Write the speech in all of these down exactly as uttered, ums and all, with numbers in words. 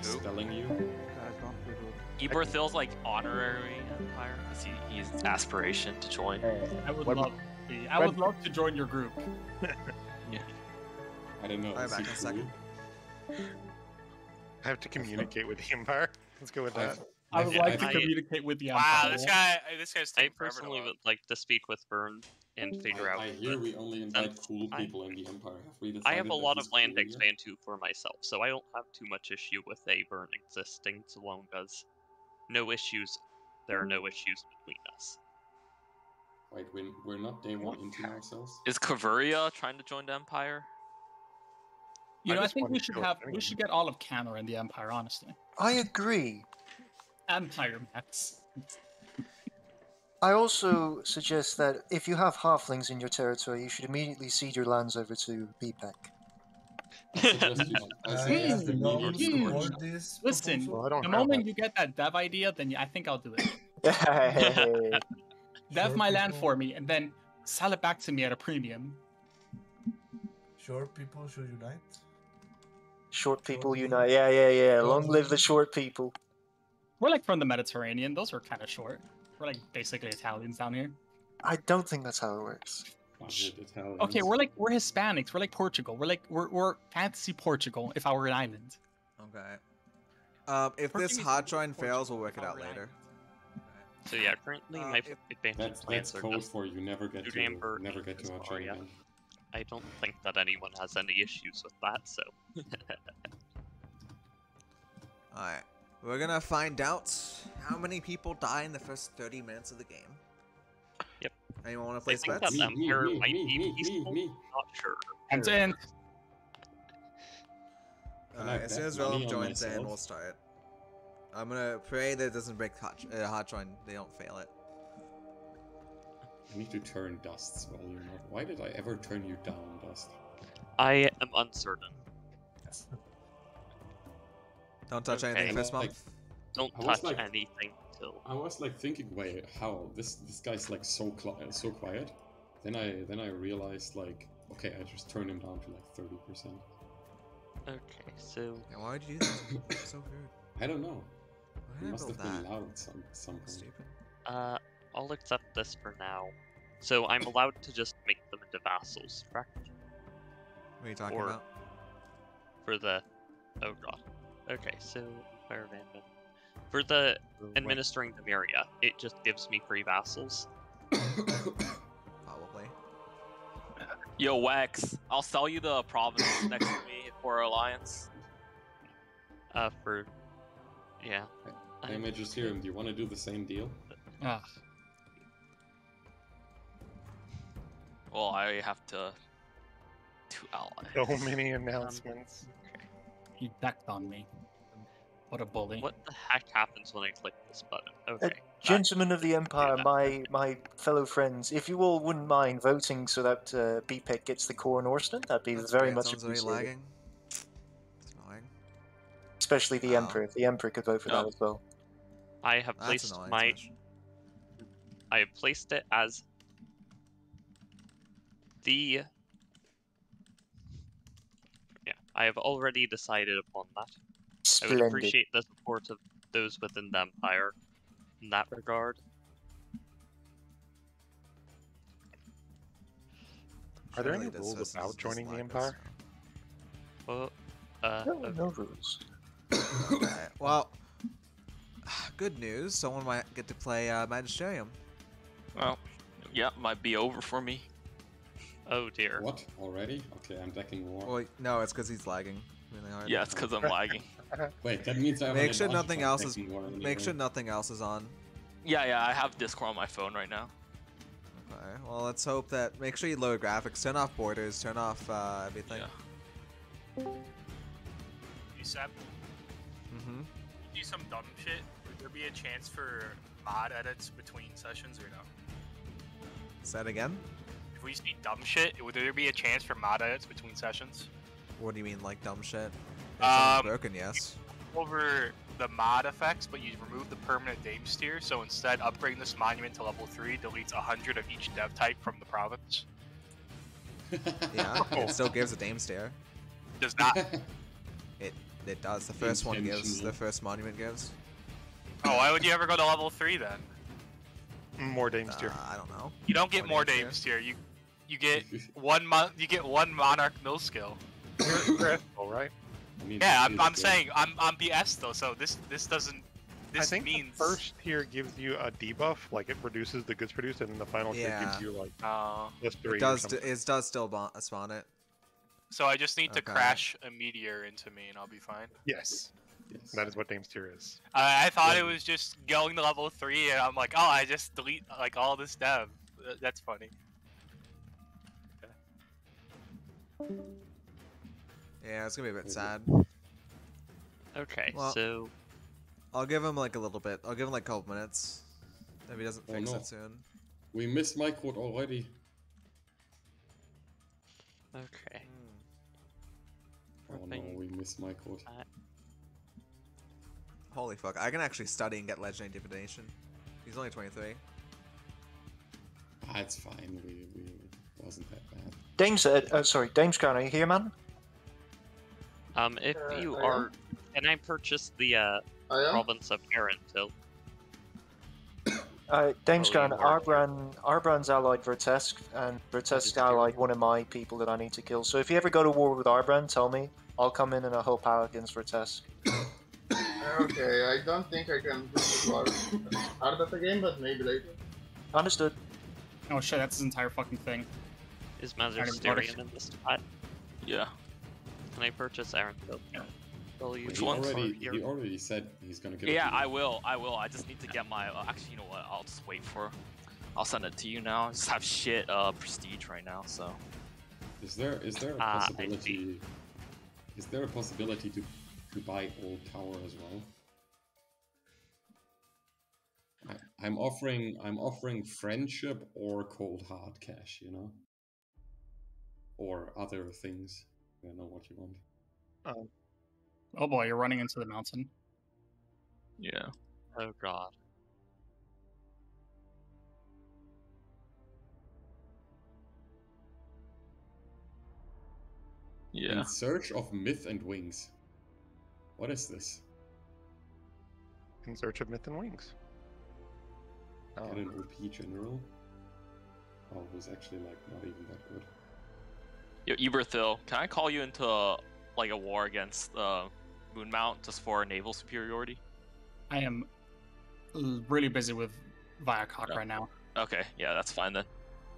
Who? spelling you. Eberthil's like honorary empire. Is he? He's aspiration to join. I would What- love. To be. I would love to join your group. I don't know. Alright, is back he in a second. cool? I have to communicate with the Empire. Let's go with that. I've- I would I've- like to I- communicate with the Wow, Empire. this guy, this guy's I taking forever to personally load. would like to speak with Vern and figure I, out. I hear the- we only invite since cool I- people in the Empire. Have we I decided have a that lot he's of land cool here? expand too for myself, so I don't have too much issue with a Vern existing, so long as no issues. There are no issues between us. Wait, we're, we're not day one into ourselves? Is Kavuria trying to join the Empire? You I know, I just think wanted we to should go have. with We should get all of Canada in the Empire. Honestly, I agree. Empire maps. I also suggest that if you have halflings in your territory, you should immediately cede your lands over to B PEC. I suggest you- I I suggest do you not leave Hmm. your support this Listen, proposal. Well, I don't the have moment that. you get that dev idea, then I think I'll do it. Hey. Dev Sure, my land people- for me, and then sell it back to me at a premium. Short people should unite. Short people unite. Yeah, yeah, yeah. Long live the short people. We're like from the Mediterranean. Those are kind of short. We're like basically Italians down here. I don't think that's how it works. budget Italians. Okay, we're like we're Hispanics. We're like Portugal. We're like we're we're fantasy Portugal. If I were an island. Okay. Um, if this Portuguese hot is join fails, Portugal we'll work it if I out were an later. So yeah, currently Uh, my if- advantage That's, plans that's are code just for you never get Dude to Amber never get and to our join Aria. again. I don't think that anyone has any issues with that, so Alright. We're gonna find out how many people die in the first thirty minutes of the game. Yep. Anyone want to I place think bets? that Me, me, Empire me, might me, be me, peaceful. me, me. Not sure. And then Can I Alright, as soon bet as money Realm on joins in, myself? we'll start. I'm gonna pray that it doesn't break hot, uh, hot join. They don't fail it. I need to turn Dust's volume up. Why did I ever turn you down, Dust? I am uncertain. Don't touch Okay. anything this Like, month. Don't I was touch like- anything till. I was like thinking, wait, how this this guy's like so cl- so quiet. Then I then I realized like, okay, I just turned him down to like thirty percent. Okay, so Yeah, why would you do that? That's so rude. I don't know. Why He did I must build have been that? loud some some point. Stupid. uh, I'll accept this for now. So I'm allowed to just make them into vassals, correct? What are you talking Or- about? For the, oh god. Okay, so Fire Abandon. For the administering the Myria, it just gives me free vassals. Probably. Yo, Wax, I'll sell you the province next to me for our alliance. Uh, for, yeah. I may just hear him. Do you want to do the same deal? ah, Well, I have to to ally. So many announcements. he decked on me. What a bully. What the heck happens when I click this button? Okay. that- Gentlemen of the Empire, that. my my fellow friends, if you all wouldn't mind voting so that uh, B PEC gets the core Norseman, that'd be That's very great. much Sounds very appreciated. lagging. It's annoying. Especially the Oh. Emperor. The Emperor could vote for that No. as well. I have That's placed annoying. my, Smash. I have placed it as the, yeah, I have already decided upon that. I would Splendid. appreciate the support of those within the Empire in that regard. Are there any Surely this rules is- about this joining the lag Empire? Well, uh, No, okay. no rules. Alright, well, good news. Someone might get to play uh, Magisterium. Well, yeah, might be over for me. Oh dear. What already? Okay, I'm decking war. Well, no, it's because he's lagging really hard. Yeah, it's because I'm lagging. Wait, that means I have Make an sure advantage nothing on else is. decking war Make anyway. sure nothing else is on. Yeah, yeah, I have Discord on my phone right now. Okay. Well, let's hope that. Make sure you load graphics. Turn off borders. Turn off uh, everything. Yeah. Hey, Seb, Mm-hmm. do some dumb shit. Would there be a chance for mod edits between sessions or no? Say that again. If we see dumb shit, would there be a chance for mod edits between sessions? What do you mean, like dumb shit? If something's Um, broken, yes. Over the mod effects, but you remove the permanent Dame Steer, so instead upgrading this monument to level three deletes one hundred of each dev type from the province. Yeah. It still gives a Dame Stare. Does not. It does. The first one gives. Intentional. The first monument gives. Oh, why would you ever go to level three then? More Dames Uh, tier. I don't know. You don't get More more Dames Dames tier. You you get one mon you get one Monarch mill skill. You're ethical, right? I mean, Yeah, it I'm, is I'm good. saying I'm I'm B S though, so this this doesn't this I think means the first tier gives you a debuff, like it reduces the goods produced, and then the final tier Yeah. gives you like uh, plus three. It does. D it does still bon spawn it. so I just need to Okay. crash a meteor into me and I'll be fine. Yes, Yes. that is what Dames tier is. I, I thought Yeah. it was just going to level three and I'm like, oh, I just delete like all this dev. Th- That's funny. Yeah, it's gonna be a bit sad. Okay, Well- so I'll give him like a little bit. I'll give him like a couple minutes. If he doesn't Oh, fix no. it soon. We missed my code already. okay. Oh no, Warping. we missed my code. Holy fuck! I can actually study and get legendary divination. He's only twenty-three. Ah, it's fine. We we it wasn't that bad. Dames, uh, uh, sorry, Dames Crown, are you here, man? Um, if Uh, you I are, can I purchase the uh, I am. province of Arentil? Uh, Dames Oh, Crown, you are. Arbran, Arbran's allied Vertesk, and Vertesk Just here. allied one of my people that I need to kill. So if you ever go to war with Arbran, tell me. I'll come in and I'll help out against Vertesk. Okay, I don't think I can do the war hard of the game, but maybe later. Understood. Oh shit, that's his entire fucking thing. Is Alright, Magisterian in this spot? Yeah. Can I purchase Arentil? Yeah. Will you Which He one? already here? he already said he's gonna give it Yeah, to you. I will. I will. I just need to get my. Uh, actually, you know what? I'll just wait for. I'll send it to you now. I just have shit uh prestige right now, so. Is there is there a Ah, I possibility? Is there a possibility to to buy Old Tower as well? I, I'm offering I'm offering friendship or cold hard cash, you know, or other things. I don't know what you want. Oh boy, you're running into the mountain. Yeah. Oh god. Yeah. In search of myth and wings. What is this? In search of myth and wings. Oh, Get an O P general. Oh, who's actually like not even that good. Yo, Eberthil, can I call you into uh, like a war against uh, Moonmount just for naval superiority? I am l- really busy with Viacok Yeah. right now. Okay, yeah, that's fine then.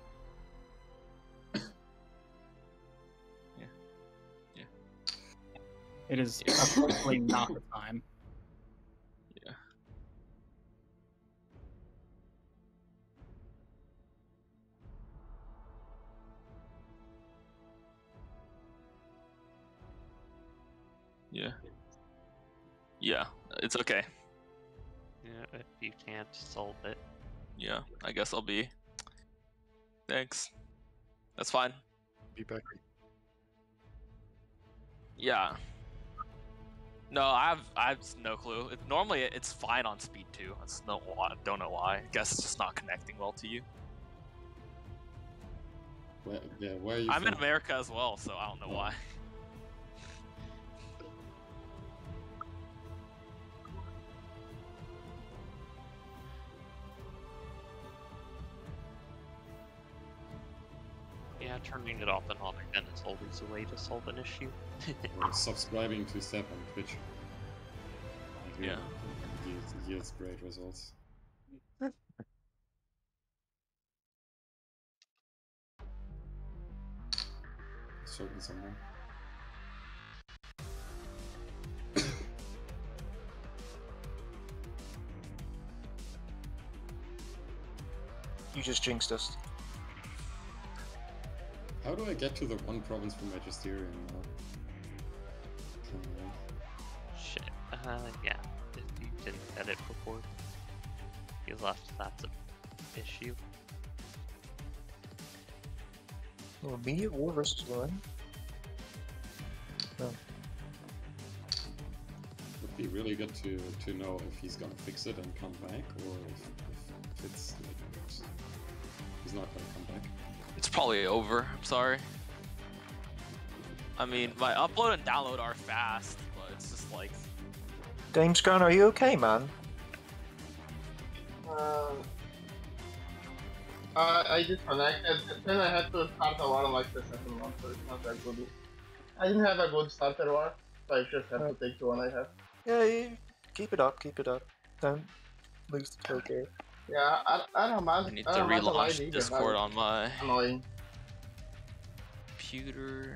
It is unfortunately not the time. Yeah. Yeah. Yeah, it's okay. Yeah, if you can't solve it. Yeah, I guess I'll be. Thanks. That's fine. be back. Yeah. No, I have I have no clue. It, normally it's fine on speed two. I just don't, I don't know why. I guess it's just not connecting well to you. Where, yeah, where are you I'm from? in America as well, so I don't know why. Yeah, turning it off and on again is always a way to solve an issue. Or subscribing to Step on Twitch. It Yeah. Yields, yields great results. Certain someone. You just jinxed us. How do I get to the one province from Magisterium now? Uh, Shit. Uh, yeah. If you didn't get it before you left, that's an issue. Oh, immediate war versus Lorraine? Oh. Would be really good to to know if he's gonna fix it and come back, or if, if, if it's like he's not gonna come back. It's probably over. I'm sorry. I mean, my upload and download are fast, but it's just spikes. Damescan, are you okay, man? Um, I, I disconnected, then I had to start a war like the second one, so it's not that good. I didn't have a good starter war, so I just have to take the one I have. Yeah, you keep it up, keep it up. Don't lose the focus. Yeah, I, I don't I mind. need I to don't mind the line relaunch either, Discord but on my annoying. computer.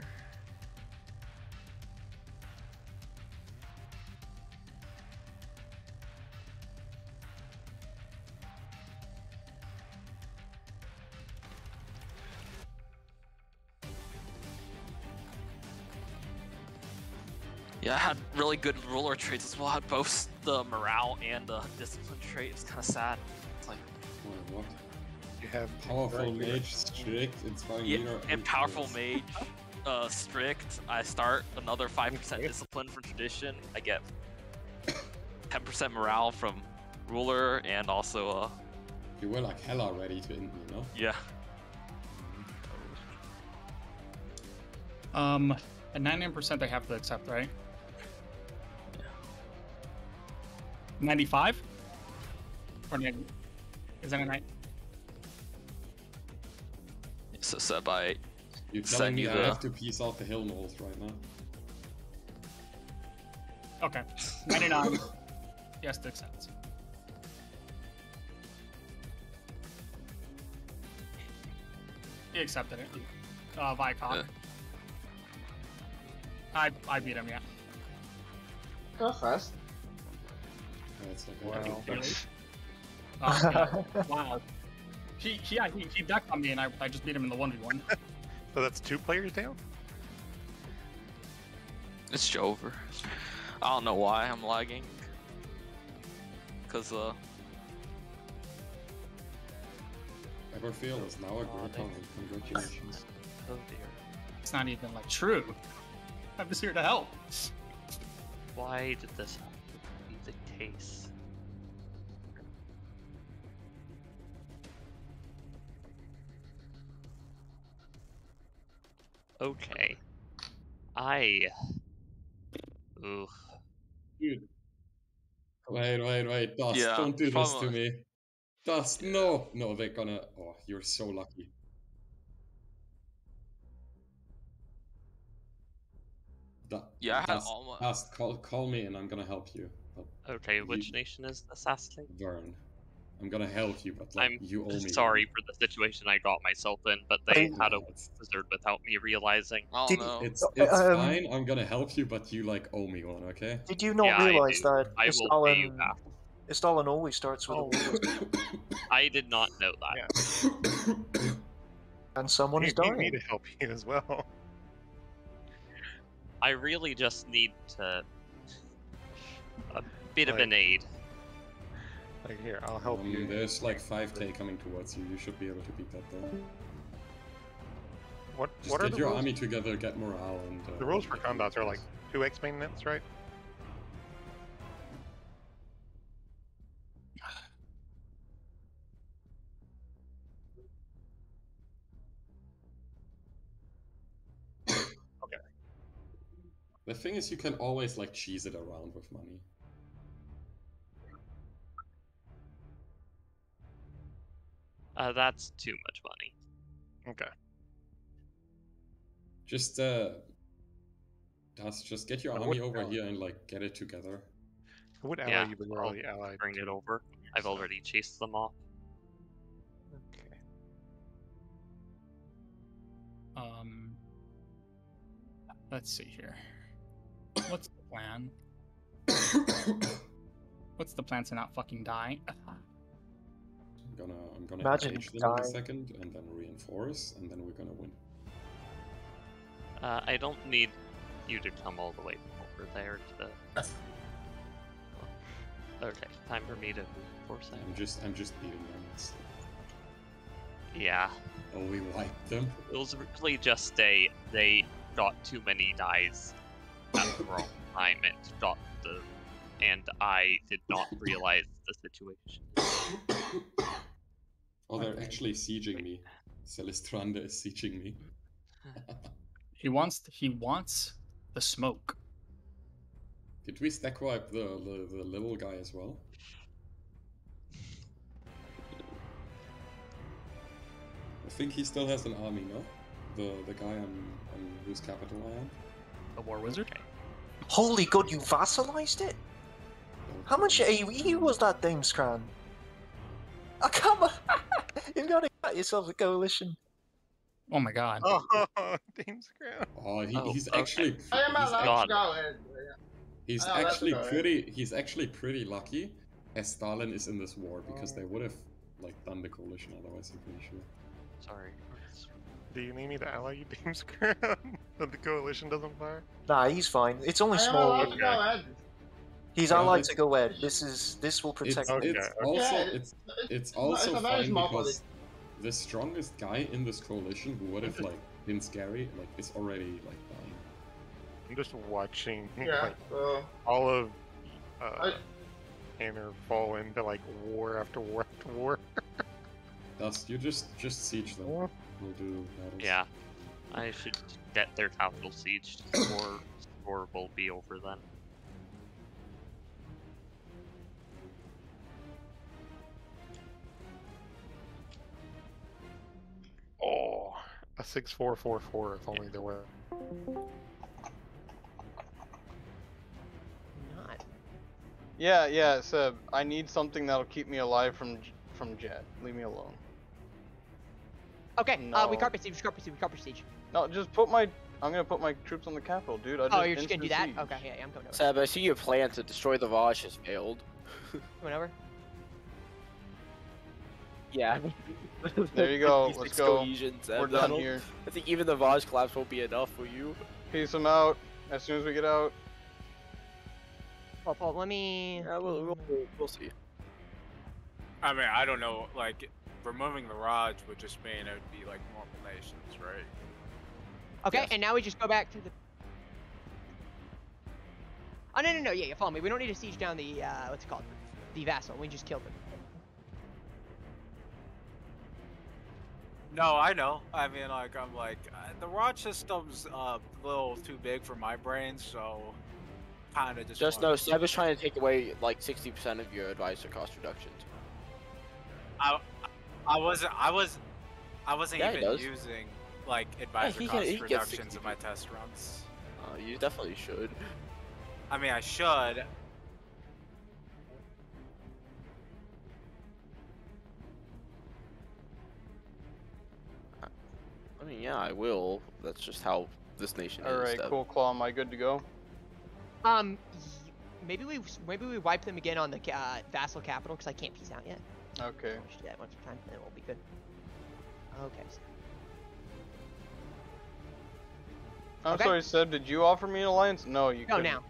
Yeah, I had really good ruler traits as well. I had both the morale and the discipline trait. It's kind of sad. It's like, What? You have Powerful Right, leader. mage, strict, inspiring yeah, leader, and powerful influence. mage, uh, strict. I start another five percent Okay. discipline from tradition. I get ten percent morale from ruler, and also, uh, You were like hella ready to end me, no? yeah. Um, at ninety-nine percent they have to accept, right? ninety-five? Or ninety? Is that a nine? So set by You're telling Send me you I the- have to piece out the hill moles right now? Okay. ninety-nine. Yes, to accept. He accepted it. Uh, Vycok. Yeah. I, I beat him, yeah. So fast. That's like Wow. Really? Oh, yeah. Wow. He, he, yeah, he, he decked on me and I, I just beat him in the one v one. So that's two players down? it's over. I don't know why I'm lagging. Cause uh, Everfield is now a Oh, great they- opponent. Congratulations. Oh dear. It's not even like true. I'm just here to help. Why did this have to be the case? Okay. I. Ooh. Dude. Wait, wait, wait, Dust, Yeah, don't do this to from- me. Dust, no! No, they're gonna... Oh, you're so lucky. Da- yeah, I had Dust, all my. Dust, call, call me and I'm gonna help you. But Okay, which You- nation is this, Astley? Vern. I'm gonna help you, but like, I'm you owe me. sorry for the situation I got myself in, but they I- had a No, it's, wizard without me realizing. I Did- don't know. it's, Uh, it's um, fine, I'm gonna help you, but you like owe me one, okay? Did you not Yeah, I realize do. that I will pay you Istalin, back. Istalin always starts with Oh. a wizard, I did not know that. Yeah. and someone You is need me dying. to help you as well. I really just need to a bit of Like- an aid. Like here, I'll help Um, you. There's like five K coming towards you, you should be able to beat that though. What Just what are get the your rules? army together, get morale, and... Uh, The rules for combats are like two X maintenance, right? The thing is, you can always like cheese it around with money. Uh, that's too much money. Okay. Just uh, Dust, just get your Uh, army what over ally? here and like get it together. What ally Yeah, you been I'll already allied? Bring it to? over. I've already chased them off. Okay. Um, let's see here. What's the plan? What's the plan to not fucking die? I'm gonna, I'm gonna Imagine engage them in a dying. second, and then reinforce, and then we're gonna win. Uh, I don't need you to come all the way over there to. Okay, time for me to force I'm him. just, I'm just beating them. It's... Yeah, Oh, we wiped them. it was really just a they got too many dies at the wrong time and got the, and I did not realize the situation. Oh, they're Okay. actually sieging me. Celestranda is sieging me. He wants he wants the smoke. Did we stack wipe the, the the little guy as well? I think he still has an army, no? The the guy on, on whose capital I am. The War Wizard? Holy god, you vassalized it? How much A E was that, Damescran? Oh, come on! You've got to cut yourself a coalition. Oh my god. Oh, Dame's Crown. Oh, he, Oh, he's okay. actually I am he's, allowed act- to go ahead. he's I am allowed to actually go ahead. pretty he's actually pretty lucky as Stalin is in this war because they would have like done the coalition otherwise. I'm pretty sure. Sorry. Do you need me to ally you, Dame's Crown? That the coalition doesn't fire? Nah, he's fine. It's only I am small. allowed to go ahead. He's Well, allied it's- to go ahead. This is this will It's, protect. Okay, it's okay. also Yeah, it's it's It's also a very fine small because the strongest guy in this coalition who would have like been scary like is already like dying. I'm just watching Yeah, like so all of uh, I- Tanner fall into like war after war after war. That's you just just siege them. We'll do battles. Yeah. I should get their capital sieged, or or will be over then. Oh, a six four four four. If only there were. Not. Yeah, yeah, Seb. I need something that'll keep me alive from from Jet. Leave me alone. Okay, uh, we No. carpet siege, we carpet siege, we carpet siege. No, just put my. I'm gonna put my troops on the capital, dude. I Oh, just you're just gonna do instant that? siege. Okay, yeah, yeah, I'm coming over. Seb, I see your plan to destroy the Vaj has failed. Coming over. Yeah. There you go, These let's six go. cohesions, We're and done that'll- here. I think even the Vaj collapse won't be enough for you. Peace them out. As soon as we get out. Paul, Paul, let me. Yeah, we'll, we'll, we'll see. I mean, I don't know. Like, removing the Raj would just mean it would be like normal nations, right? Okay, Yes. and now we just go back to the. Oh no no no! Yeah, yeah, follow me. We don't need to siege down the uh, what's it called? The vassal. We just killed him. No, I know. I mean, like, I'm like, uh, the Raj system's uh, a little too big for my brain, so kind of just. Just wanna- know, Seb is trying to take away like sixty percent of your advisor cost reductions. I, I wasn't. I was. I wasn't Yeah, he even does. using like advisor he cost can- he gets reductions sixty in my test runs. Uh, you definitely should. I mean, I should. I mean, yeah, I will. That's just how this nation is. Alright, Seb. cool claw. Am I good to go? Um, y- maybe we maybe we wipe them again on the ca- uh, vassal capital because I can't peace out yet. Okay. We should do that once per time, and we'll be good. Okay. so- I'm Okay. sorry, Seb. Did you offer me an alliance? No, you Go couldn't. now.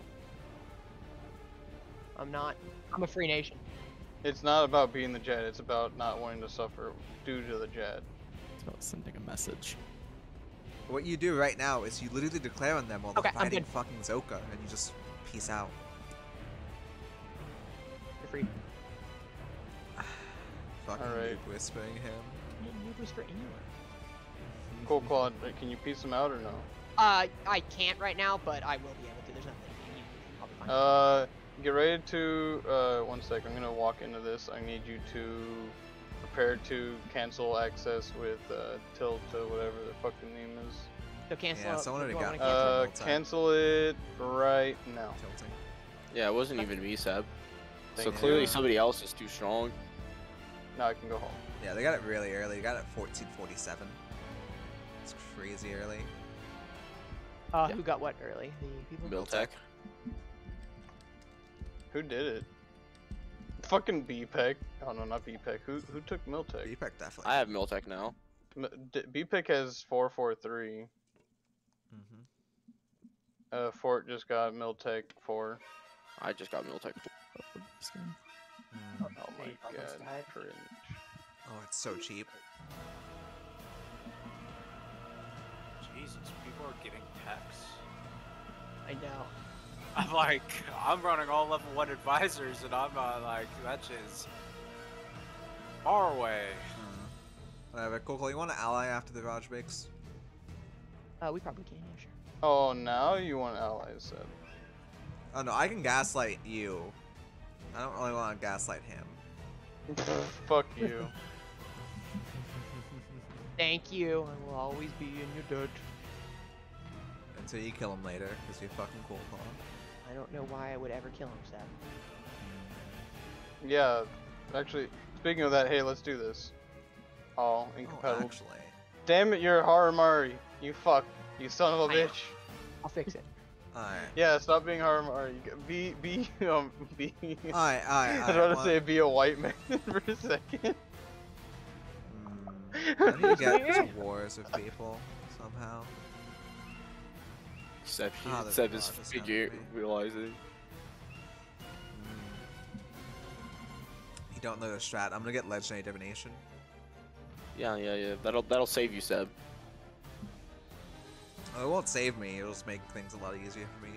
I'm not. I'm a free nation. It's not about being the Jet. It's about not wanting to suffer due to the Jet. It's about sending a message. What you do right now is you literally declare on them while they're Okay, I'm fighting good. fucking Zoka, and you just peace out. You're free. Fucking Alright. noob whispering him. Noob whisper anywhere. Cool claw. uh, Can you piece them out or no? Uh, I can't right now, but I will be able to. There's nothing you need. I'll be fine. Uh, get ready to, uh, one sec, I'm gonna walk into this. I need you to prepare to cancel access with, uh, Tilt to whatever the fuck the name is. So cancel. Yeah, out- someone already do I got wanna it. cancel Uh, it? Multi. cancel it right now. Tilting. Yeah, it wasn't even me, Seb. So Thank clearly you. somebody else is too strong. Now I can go home. Yeah, they got it really early. They got it at fourteen forty-seven. It's crazy early. Uh, who got what early? The people. Miltech. Who did it? Fucking B-Pec. Oh no, not B-Pec. Who who took Miltech? B-Pec definitely. I have Miltech now. M- D- B-Pec has four four three. Mm-hmm. Uh, Fort just got Miltech four. I just got Miltech. Oh my god, cringe. Oh, it's so cheap. Jesus, people are getting texts. I know. I'm like, I'm running all level one advisors, and I'm uh, like, that is far away. Whatever, Coco, you want to ally after the Raj breaks? Uh, we probably can. Yeah, sure. Oh, now you want allies, Seb. Oh no, I can gaslight you. I don't really want to gaslight him. Fuck you. Thank you. I will always be in your dirt. Until you kill him later, because you're fucking cool, Paul. I don't know why I would ever kill him, Seb. Yeah, actually, speaking of that, hey, let's do this. Oh, incompatible. Oh, actually. Damn it, you're Haramari. You fuck. You son of a I- bitch. I'll fix it. Alright. Yeah, stop being Haramari. Be, be, um, be. Alright, alright, I was alright, about to well- say be a white man for a second. I need to get to wars with people somehow. Seb, he, Ah, the Seb is God, this figure realizing. You don't know the strat. I'm gonna get legendary divination. Yeah, yeah, yeah. That'll that'll save you, Seb. Oh, it won't save me. It'll just make things a lot easier for me.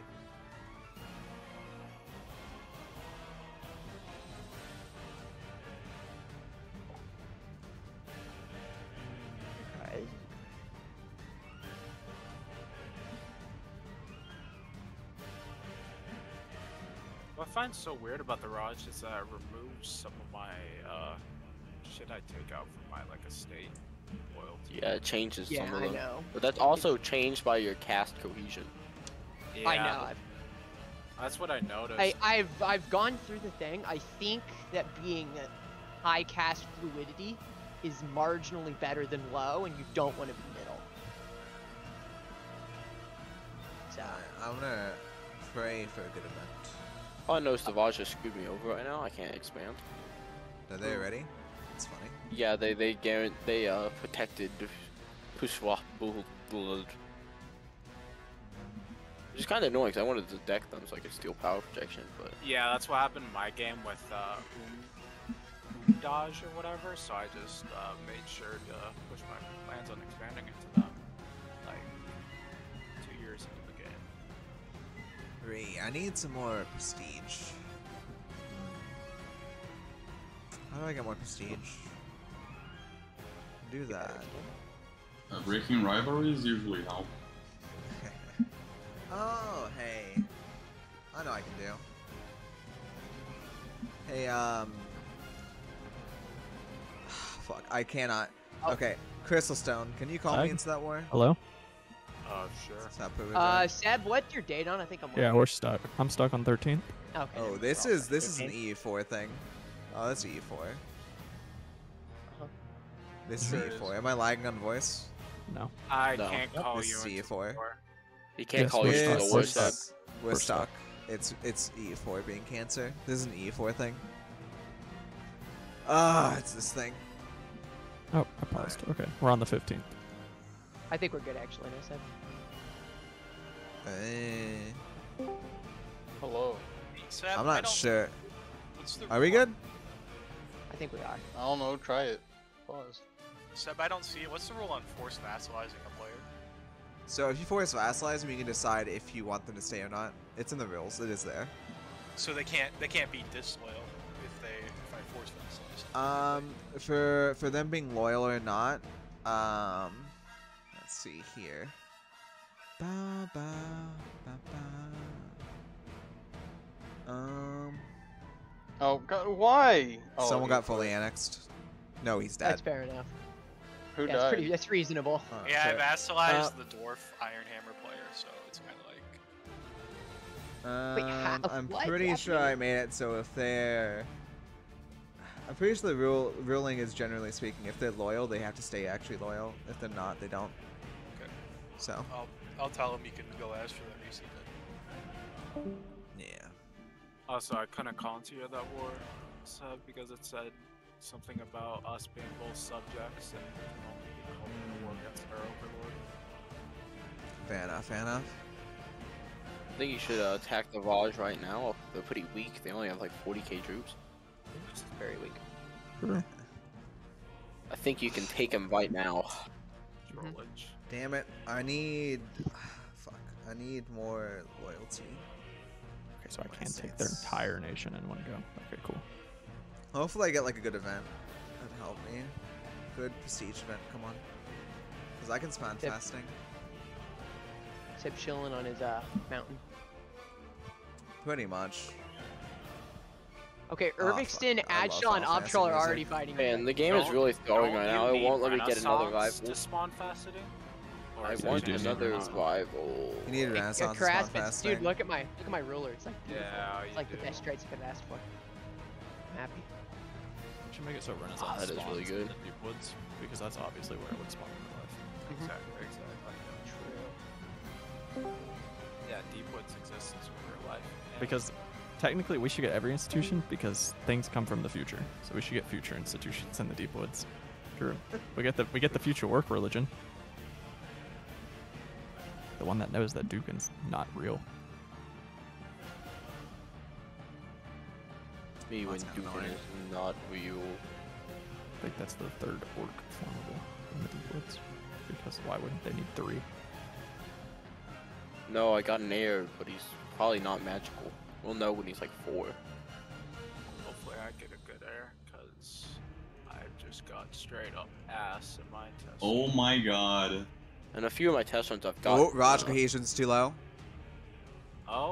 Okay. What I find so weird about the Raj is that it removes some of my uh, shit I take out from my like estate loyalty. Yeah, it changes Yeah, some of I them. know. But that's also changed by your cast cohesion. Yeah, I know. I've, That's what I noticed. I, I've I've gone through the thing. I think that being high cast fluidity is marginally better than low, and you don't want to be middle. So I'm gonna pray for a good event. All I know is Savage just screwed me over right now. I can't expand. Are they ready? It's funny. Yeah, they they guarant they uh protected Pushwa Blood. Which is kind of annoying because I wanted to deck them so I could steal power protection, but Yeah, that's what happened in my game with uh, um, um, Dodge or whatever. So I just uh, made sure to push my plans on expanding into them, like two years into the game. Three. I need some more prestige. How do I get more prestige? Do that. Uh, breaking rivalries usually help. Oh, hey. I know I can do. Hey, um... Fuck, I cannot. Okay, Crystal Stone, can you call Hi. me into that war? Hello? Oh, sure. Stop over Uh, there. Seb, what's your date on? I think I'm. Yeah, we're stuck. I'm stuck on thirteen. Okay. Oh, then this we're all is set. this is an Okay. E four thing. Oh, that's E four. Uh-huh. This Sure is is. E four. Am I lagging on voice? No. I No. can't Yep, call this you is into E four. war. he can't Yes, call we're you stuck. to the It's- We're worst stuck. side. We're, We're stuck. stuck. It's it's E four being cancer. This is an E four thing. Ah, it's this thing. Oh, I paused. Okay, we're on the fifteenth. I think we're good actually, no Seb. Eh, Hello. Seb, I'm I not don't- sure. what's the Are we rule? good? I think we are. I don't know. Try it. Pause. Seb, I don't see it. What's the rule on force vassalizing a player? So if you force vassalize them, you can decide if you want them to stay or not. It's in the rules. It is there. So they can't they can't be disloyal if they if I force vassalize. Um, for for them being loyal or not, um, let's see here. Ba, ba, ba, ba. Um, Oh God, why? Oh, someone he- got fully annexed. No, he's dead. That's fair enough. Who yeah, That's died? pretty. That's reasonable. Oh, Yeah, shit. I vassalized Uh, the dwarf Iron Hammer player, so it's kind of like Um, Wait, how- I'm what pretty happened? sure I made it so if they're... I'm pretty sure the rule ruling is generally speaking, if they're loyal, they have to stay actually loyal. If they're not, they don't. okay. So, I'll I'll tell him you can go ask for that receipt then. yeah. Also, I couldn't call into you that war, Seb, because it said something about us being both subjects and only calling the war against our overlord. Fair enough, fair enough. I think you should uh, attack the Vaj right now. They're pretty weak. They only have like forty K troops. It's very weak. Sure. I think you can take them right now. Trollage. Damn it. I need... Fuck. I need more loyalty. Okay, so I My can't take their saints. entire nation in one go. Okay, cool. Hopefully I get like a good event. That'd help me. Good prestige event, come on. Because I can spam Yep. fasting. Seb chilling on his uh mountain. Pretty much. Okay, Oh, Irvixton, fuck, I love Adshall, and Final Fantasy Obtrol are music. already fighting. Man, the game is Don't- really throwing don't right you now. It need won't let me get another Renaissance rival. to spawn faceting? Or I is it want just another Renaissance? rival. You need a Yeah, Renaissance Crass, spawn but fast dude, thing. look at my look at my ruler. It's like beautiful. Yeah, it's you like the do. best traits I could have asked for. I'm happy. We should make it so Renaissance Ah, that is spawns really good. in the deep woods, because that's obviously where it would spawn in real life. Exactly, exactly. True. Yeah, Deep Woods exists in real life. Yeah. Because technically we should get every institution because things come from the future. So we should get future institutions in the deep woods. True. We get the we get the future work religion. The one that knows that Dukin's not real. Me when That's kinda Dukin annoying. is not real. I think that's the third orc formable in the deep woods. Because why wouldn't they need three? No, I got an air, but he's probably not magical. We'll know when he's like four. Hopefully I get a good air, because I've just got straight up ass in my test. Oh my god. And a few of my test runs I've got. Oh, Raj uh, cohesion's too low. Oh,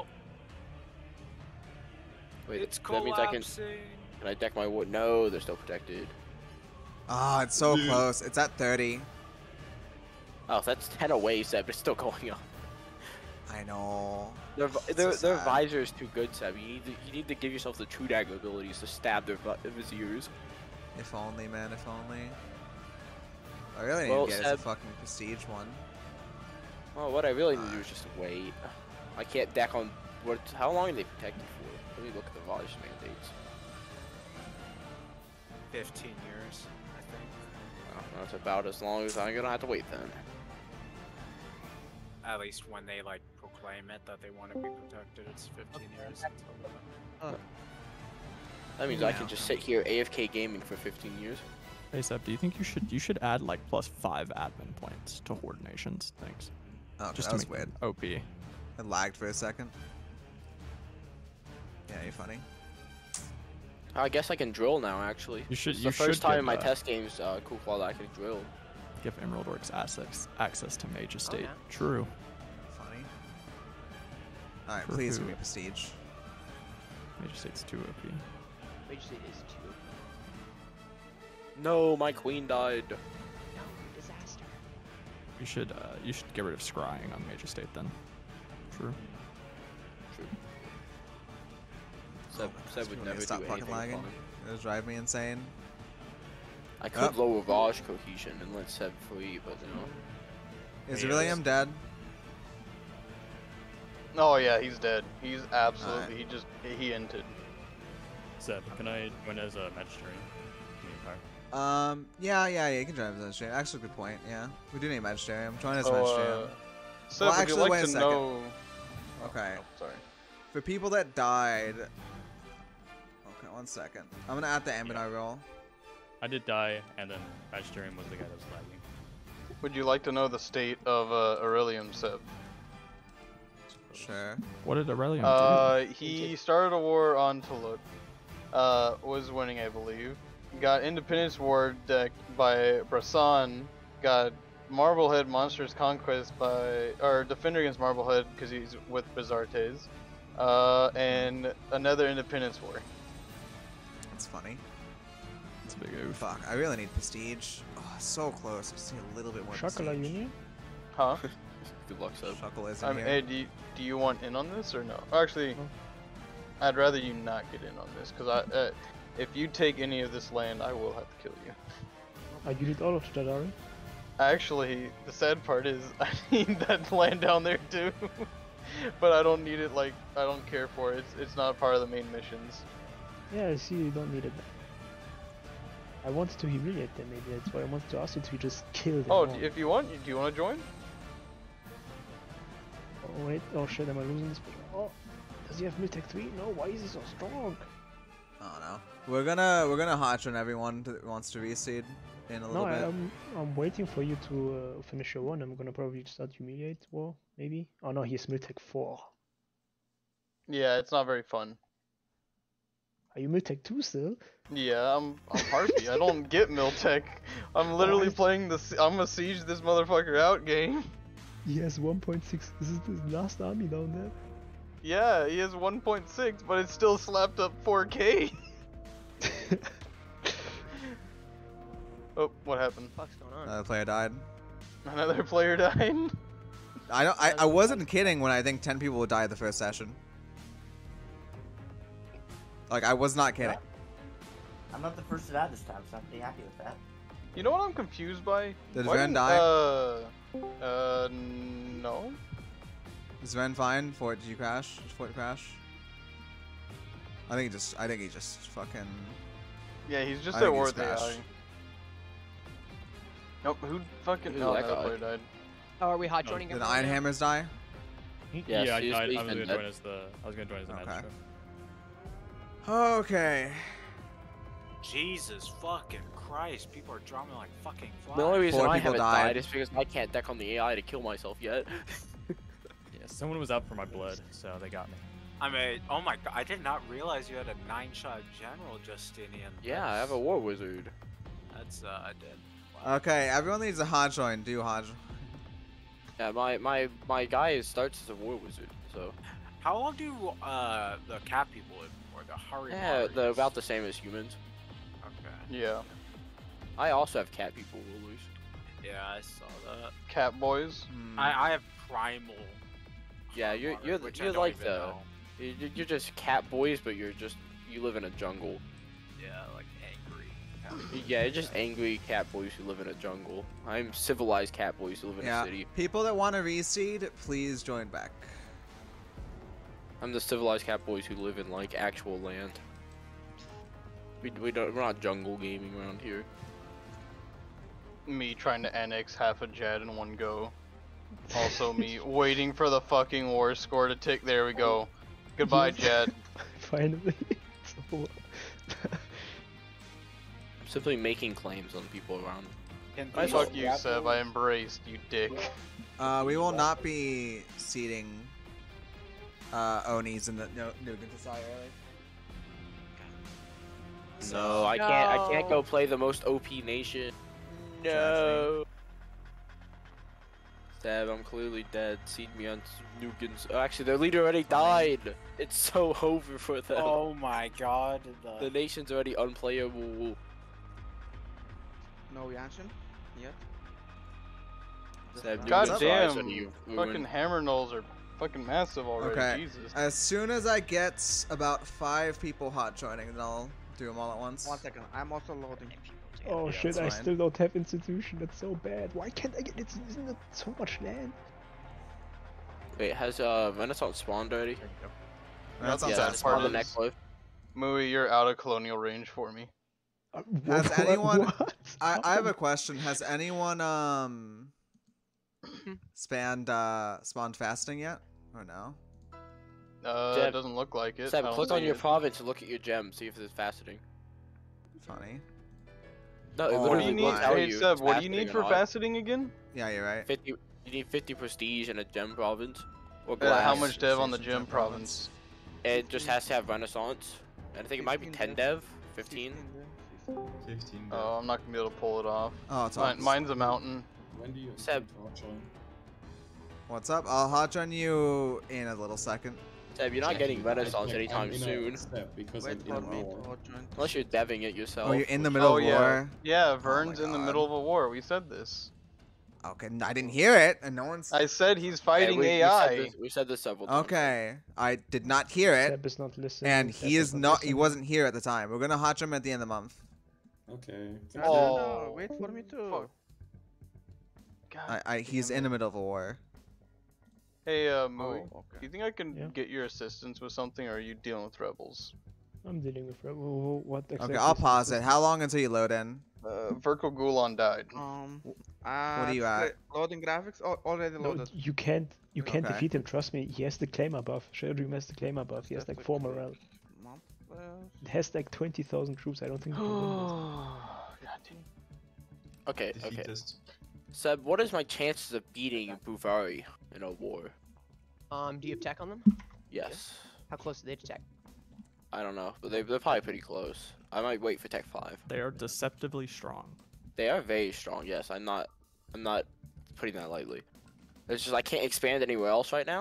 Wait, it's that means I can. collapsing. Can I deck my wood? No, they're still protected. Ah, it's so Dude. close. It's at thirty. Oh, that's ten away, Seb. But it's still going up. I know. Their It's their, so their sad. visor is too good, Seb. You need to you need to give yourself the true dagger abilities to stab their vi- viziers. If only, man. If only. I really need Well, to get is a Seb- fucking prestige one. Well, what I really need to do is just wait. I can't deck on what? How long are they protected for? Let me look at the Vaj mandates. Fifteen years, I think. Oh, that's about as long as I'm gonna have to wait then. At least when they like proclaim it that they want to be protected, it's fifteen years until then. That means I can just sit here A F K gaming for fifteen years. Hey Seb, do you think you should you should add like plus five admin points to Horde Nations? Thanks. Oh, Just that to was make weird. them O P. It lagged for a second. Yeah, you funny. I guess I can drill now. Actually, You should- It's you the first should time give, in my uh, test games, uh, Kufla, that I can drill. Give Emerald Orcs access access to Mage Estate. yeah. True. Funny. Alright, For please who? give me prestige. Mage Estate's too O P. Mage State is too. No, my queen died. No, disaster. You should uh, you should get rid of scrying on Mage Estate then. True. True. Seb, Seb would People need never to stop do fucking anything lagging. fun. It'll drive me insane. I could Oh. lower Vaj cohesion and let Seb free, but you know. Is He William is. dead? Oh yeah, he's dead. He's absolutely. He just he entered. Seb, can I join as a Magistrate? Um, yeah, yeah, yeah, you can drive as Magisterium. Actually, good point, yeah. We do need Magisterium. Join as So, Magisterium. uh, Seb, well, would you actually, like wait a to second. know? Okay. Oh, sorry. For people that died... Okay, one second. I'm gonna add the Ambinar roll. I did die, and then Magisterium was the guy that was lagging. Would you like to know the state of uh, Aurelium, Seb? Sure. What did Aurelium Uh, do? he started a war on Tuluk. Uh, was winning, I believe. Got Independence War decked by Brasan. Got Marblehead Monsters Conquest by, or Defender against Marblehead because he's with Bizartes. Uh, and another Independence War. That's funny. It's a big oof. Fuck, I really need prestige. Oh, so close. I just need a little bit more Shakala prestige. Union? Huh? Good luck, Seb. Shuckle is in Um, here. hey, do you, do you want in on this or no? Actually, I'd rather you not get in on this because I, uh, if you take any of this land, I will have to kill you. Uh, you need all of Jadari? Actually, the sad part is I need that land down there too, but I don't need it. Like I don't care for it. It's it's not part of the main missions. Yeah, I see you don't need it. I wanted to humiliate them, maybe that's why I wanted to ask you to just kill them. Oh, all. d- if you want, do you want to join? Oh wait, oh shit, am I losing this? Oh, does he have Mythic three? No, why is he so strong? Oh no. We're gonna we're gonna hotch on everyone that wants to reseed in a little No, bit. I, I'm I'm waiting for you to uh, finish your one. I'm gonna probably start humiliate war, maybe. Oh no, he has Mythic four. Yeah, it's not very fun. Are you Mythic two still? Yeah, I'm I'm Harpy. I don't get Miltech. I'm literally playing the. Sie- I'm a siege this motherfucker out game. He has one point six. This is the last army down there. Yeah, he has one point six, but it's still slapped up four K. Oh, what happened? What's going on? Another player died. Another player died. I don't. I, I wasn't kidding when I think ten people would die at the first session. Like I was not kidding. I'm not the first to die this time, so I'm pretty happy with that. You know what I'm confused by? Did Why Ren didn't- die? Uh, uh, no. Is Ren fine? Fort, did you crash? Did Fort crash? I think he just. I think he just fucking. Yeah, he's just I at think war he's with A I. crashed. Nope, who fucking. Who's No, that another guy? player died. Oh, are we hot joining Did everyone now? Ironhammers die? Yeah, Yes, I, he's- I, I he's was been gonna dead. join as the I was gonna join as the Okay. magistrate. Okay. Jesus fucking Christ, people are dropping like fucking flies. The only reason Four I people haven't died. died is because I can't deck on the A I to kill myself yet. Yeah, someone was out for my blood, so they got me. I mean, oh my god, I did not realize you had a nine-shot General Justinian. Yeah, I have a war wizard. That's, uh, I did. Okay, everyone needs a hard join. Do hard. Yeah, my my my guy starts as a war wizard, so How long do, uh, the cat people live for? The Hari yeah, they're about the same as humans. Okay. Yeah. I also have cat people rulers. Yeah, I saw that. Cat boys. Hmm. I, I have Primal. Yeah, you're Harmar, you're which I you're don't like even the know. you're, you're just cat boys, but you're just you live in a jungle. Yeah, like angry. Yeah, you're just angry cat boys who live in a jungle. I'm civilized cat boys who live in Yeah. a city. People that want to reseed, please join back. I'm the civilized cat boys who live in like actual land. We we don't we're not jungle gaming around here. Me trying to annex half a jet in one go. Also me waiting for the fucking war score to tick. There we go. Goodbye, jet. Finally. So, I'm simply making claims on people around. I fuck you, Seb. I embraced you, dick. Uh, we will not be seeding uh, Onis in the no Nugan Society early. No, I can't. I can't go play the most O P nation. No. Seb, I'm clearly dead. Seed me on Nugan's. Oh, actually, their leader already died. It's so over for them. Oh my god. The The... nation's already unplayable. No reaction yet. Seb, God Nugan's damn. eyes already Fucking ruined. hammer knolls are fucking massive already. Okay. Jesus. As soon as I get about five people hot joining, then I'll do them all at once. One second, I'm also loading. oh Yeah, shit! that's I fine. still don't have institution. That's so bad. Why can't I get it? Isn't it so much land? Wait, has uh Renaissance spawned already? Renaissance yeah, has it's spawned the spawned. next wave. Mui, you're out of colonial range for me. Has What- anyone? what? I, I have a question. Has anyone um spanned uh spawned fasting yet? Or no? Uh, Seb- it doesn't look like it. Seb, I don't click on see your it. province and look at your gems. See if it's faceting. Funny. No, it Oh, What do literally you need? will tell Hey, you. Seb, it's what do you need faceting for or not. faceting again? Yeah, you're right. Fifty. You need fifty prestige and a gem province. Or Uh, glass. how much dev on the Station gym Gem province? It just has to have Renaissance. And I think it might be fifteen ten dev. dev, fifteen. fifteen. Oh, I'm not gonna be able to pull it off. Oh, it's Mine, on. mine's a mountain. When do you Seb. join? What's up? I'll hot join you in a little second. Seb, you're not getting Renaissance Like, anytime I'm in a soon. step because Wait I'm in for a me war. to hot join. Unless you're deving it yourself. Oh, you're in the which- middle Oh of yeah, war. yeah. Vern's in the God. middle of a war. We said this. Okay, I didn't hear it, and no one's. I said he's Hey, fighting we, we A said I. this, we said this several times. Okay, I did not hear it, Seb is not listening. and Seb he is not. He listening. wasn't here at the time. We're gonna hot him at the end of the month. Okay. No, Oh. no, no, wait for me too. Fuck. God. I, I he's in the middle of a war. Hey, uh, Mui, Oh, okay. do you think I can Yeah. get your assistance with something, or are you dealing with rebels? I'm dealing with rebel. wh- wh- What exactly? Okay, I'll is pause this? it. How long until you load in? Uh, Verko Gulan died. Um, What are you uh, at? Loading graphics. Oh, already No, loaded. you can't. You can't Okay. defeat him. Trust me. He has the claimer buff. Shadowdream has the claimer buff. He has That's like four okay. morale. Month, uh, It has like twenty thousand troops. I don't think. we can win this. God damn. Okay, okay. Defeatist. Seb, what is my chances of beating Buvari in a war? Um, do you have tech on them? Yes. How close are they to tech? I don't know, but they, they're probably pretty close. I might wait for Tech five. They are deceptively strong. They are very strong, yes. I'm not I'm not putting that lightly. It's just I can't expand anywhere else right now.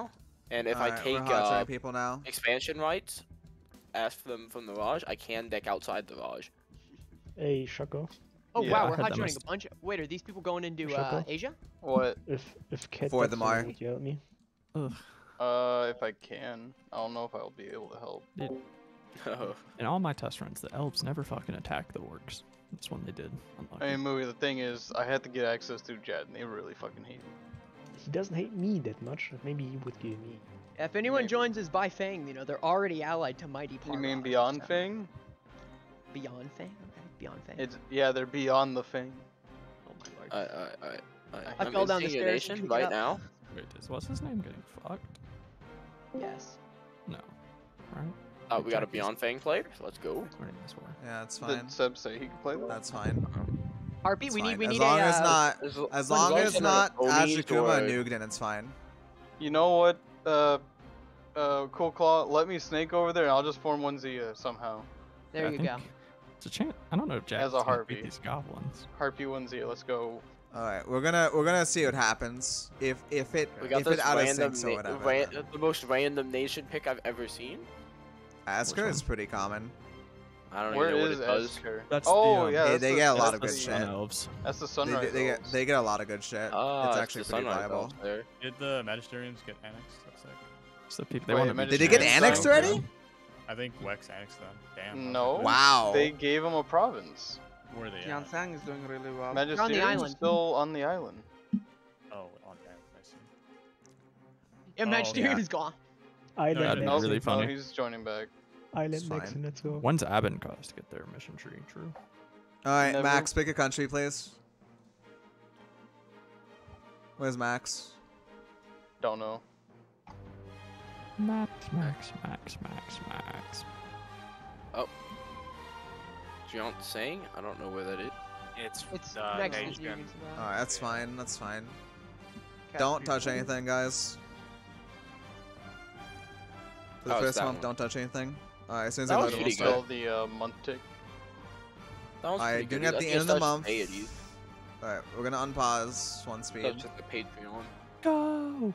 And if Alright, I we're take hot turning uh, people now. expansion rights, ask for them from the Raj, I can deck outside the Raj. Hey, Shako. Oh Yeah, I wow, we're had hot that joining must- a bunch. Of... Wait, are these people going into uh, Shako? Asia? What? If if Ket For decks the are Mar. in, would you help me? Ugh. Uh, if I can. I don't know if I'll be able to help. In all my test runs, the elves never fucking attack the orcs. This one they did. Unlucky. I mean, movie. The thing is, I had to get access to Jet, and they really fucking hate me. He doesn't hate me that much. Maybe he would give me. If anyone joins as by Fang, you know they're already allied to Mighty Parag. You mean Beyond Fang? Beyond Fang? Okay, Beyond Fang. It's yeah, they're beyond the Fang. Oh my lord. I, I, I, I, I I'm fell down the instigate stairs nation to pick it right up. now. Wait, is what's his name getting fucked? Yes. No. Right? Uh, we got a Beyond Fang player, so let's go. Yeah, that's Did fine. Seb say he could play that? That's fine. Harpy, It's we need fine. we as need long a. as uh, not as- as as long long as as they're not not Onis Ashikuma or- and Nugden, it's fine. You know what? Uh, uh, Cool Claw, let me snake over there, and I'll just form one Zia somehow. There I you think go. It's a chance. I don't know if Jack As a is gonna Harpy. beat these goblins. Harpy one Zia. Let's go. All right, we're gonna we're gonna see what happens. If if it We got if this it out of random, sync, so na- whatever. ran- then. the most random nation pick I've ever seen. Asker is pretty common. I don't Where even know is what it does. Esker? That's oh the, um, yeah, They, that's they the, get a that's lot of the, good Sun shit. elves. That's the They, sunrise. they, they get elves. they get a lot of good shit. Ah, it's it's actually the pretty sunrise viable. elves there. Did the Magisteriums get annexed? Looks like. So people they Wait, want to Did they get Magisterium annexed sound already? I think Wex annexed them. Damn. I was No. like, Wow. They gave him a province. Where are they at? Tiansang is doing really well. Magisterium island. is still on the island. Oh, on the island, I see. Yeah, Oh, Magisterium yeah. is gone. Island that'd be next. really no, funny. he's joining back. Island It's next, fine. let's go. When's Aben cost to get their mission tree? True. All right, Never- Max, pick a country, please. Where's Max? Don't know. Max, Max, Max, Max, Max. Oh. Giant saying? I don't know where that is. It's It's uh, next to Nation. you. All right, that's fine. That's fine. Okay. Don't touch anything, guys. For the Oh, it's first that month, one. don't touch anything. All right, as soon as That I was load, we'll pretty start. Still the uh, month tick. That was Alright, pretty doing good. at That's the end of just the us month. deities. All right, we're gonna unpause one speed. That's just the Patreon. Go.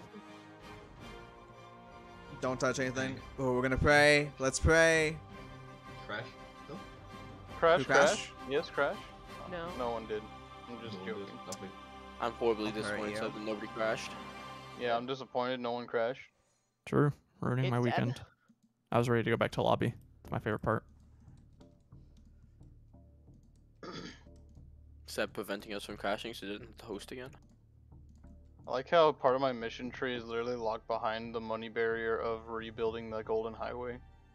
Don't touch anything. Oh, we're gonna pray. Let's pray. Crash. Crash, Who crash. crashed? Yes, crash. No. No one did. I'm just No, joking. there's nothing. I'm horribly I'll disappointed hurt you. so that nobody crashed. Yeah, I'm disappointed. No one crashed. True. Ruining my It's Ed. weekend. I was ready to go back to lobby. It's my favorite part. Seb preventing us from crashing so it didn't have to host again. I like how part of my mission tree is literally locked behind the money barrier of rebuilding the Golden Highway.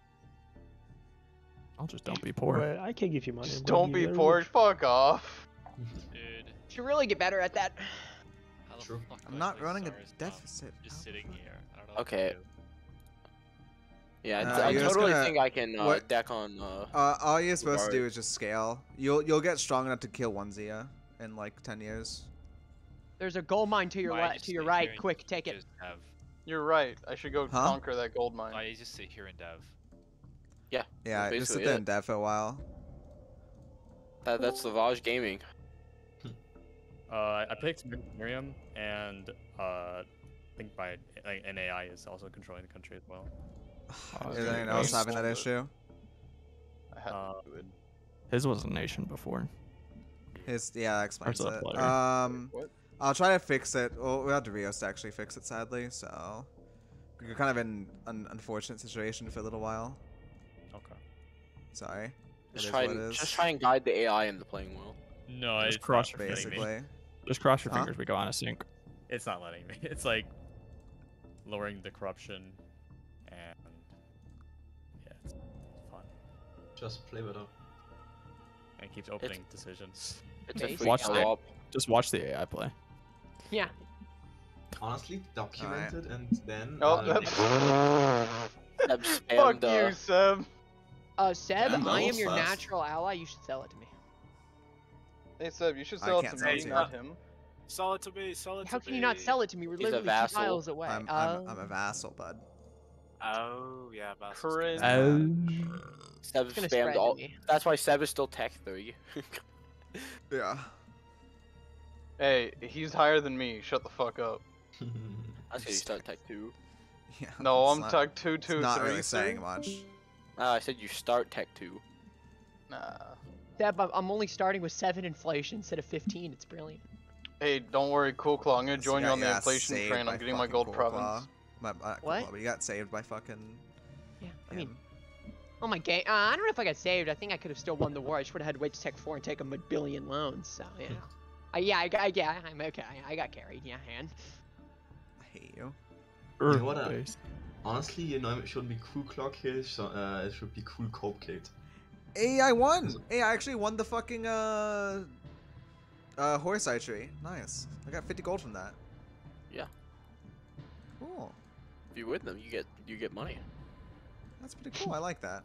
I'll just don't be poor. Well, I can give you money. Just but don't you be very poor. rich. Fuck off. Dude, Should really get better at that. how the True. fuck do I'm I not play running a Stars now? deficit. Just sitting here. I don't know. Okay. What to do. Yeah, I- Uh, I you're just totally gonna- think I can uh, what- deck on. Uh, Uh, all you're supposed to Guard. do is just scale. You'll you'll get strong enough to kill one Zia in like ten years. There's a gold mine to your Why left, just to your sit right. here and Quick, take it. Just have. You're right. I should go Huh? conquer that gold mine. Why you just sit here and dev? yeah. Yeah, that's just sit basically there it. and dev for a while. That, that's the Vaj Gaming. Uh, I picked Miriam, and uh, I think my like, an A I is also controlling the country as well. Is anyone else having that issue? I had Uh, to do it. His was a nation before. His yeah, that explains Or is it a it. player? Um, What? I'll try to fix it. Well, we have to Rios to actually fix it, sadly. So you're kind of in an unfortunate situation for a little while. Okay. Sorry. It Just is try, what it and, is. just try and guide the A I into playing well. No, Just it's cross not your letting me. basically. Just cross your Huh? fingers. We go on a sync. It's not letting me. It's like lowering the corruption, and yeah, it's fun. Just play better. And it keeps opening decisions. It's a Basic. free Watch co-op. Just watch the A I play. Yeah. Honestly, document it and then. Oh, uh, that's. Seb Fuck spammed, uh, you, Seb. Uh, Seb, Yeah, that I am was your fast. natural ally. You should sell it to me. Hey, Seb, you should I sell it can't to sell me, it to not you. him. Sell it to me. Sell it How to can me. you not sell it to me? We're He's a literally two vassal. tiles away. I'm, Uh, I'm, I'm a vassal, bud. Oh yeah, Bastos Cringe. does that. Seb gonna spammed spread all. to me. That's why Seb is still tech three. Yeah. Hey, he's higher than me. Shut the fuck up. That's because you start tech two. Yeah. No, it's I'm not- Tech two two It's not three. really saying much. Uh, I said you start Tech two. Nah. Deb, I'm I'm only starting with seven inflation instead of fifteen. It's brilliant. Hey, don't worry, Cool Claw. I'm gonna join you got on the your ass inflation saved train. I'm by getting my fucking gold Cool province. Claw. My, uh, Cool What? Claw, but you got saved by fucking. Yeah, I mean, oh my game. Uh, I don't know if I got saved. I think I could have still won the war. I just would have had to wait to Tech four and take a billion loans. So yeah. Uh, yeah, I got. Yeah, I'm okay. I got carried. Yeah, hand. I hate you. You know what? I, honestly, you know, it shouldn't be Cool Claw kill. So, uh, it should be Cool Cope killed. Hey, I won! Hey, I actually won the fucking uh, uh, horse archery. Nice. I got fifty gold from that. Yeah. Cool. If you win them, you get you get money. That's pretty cool. I like that.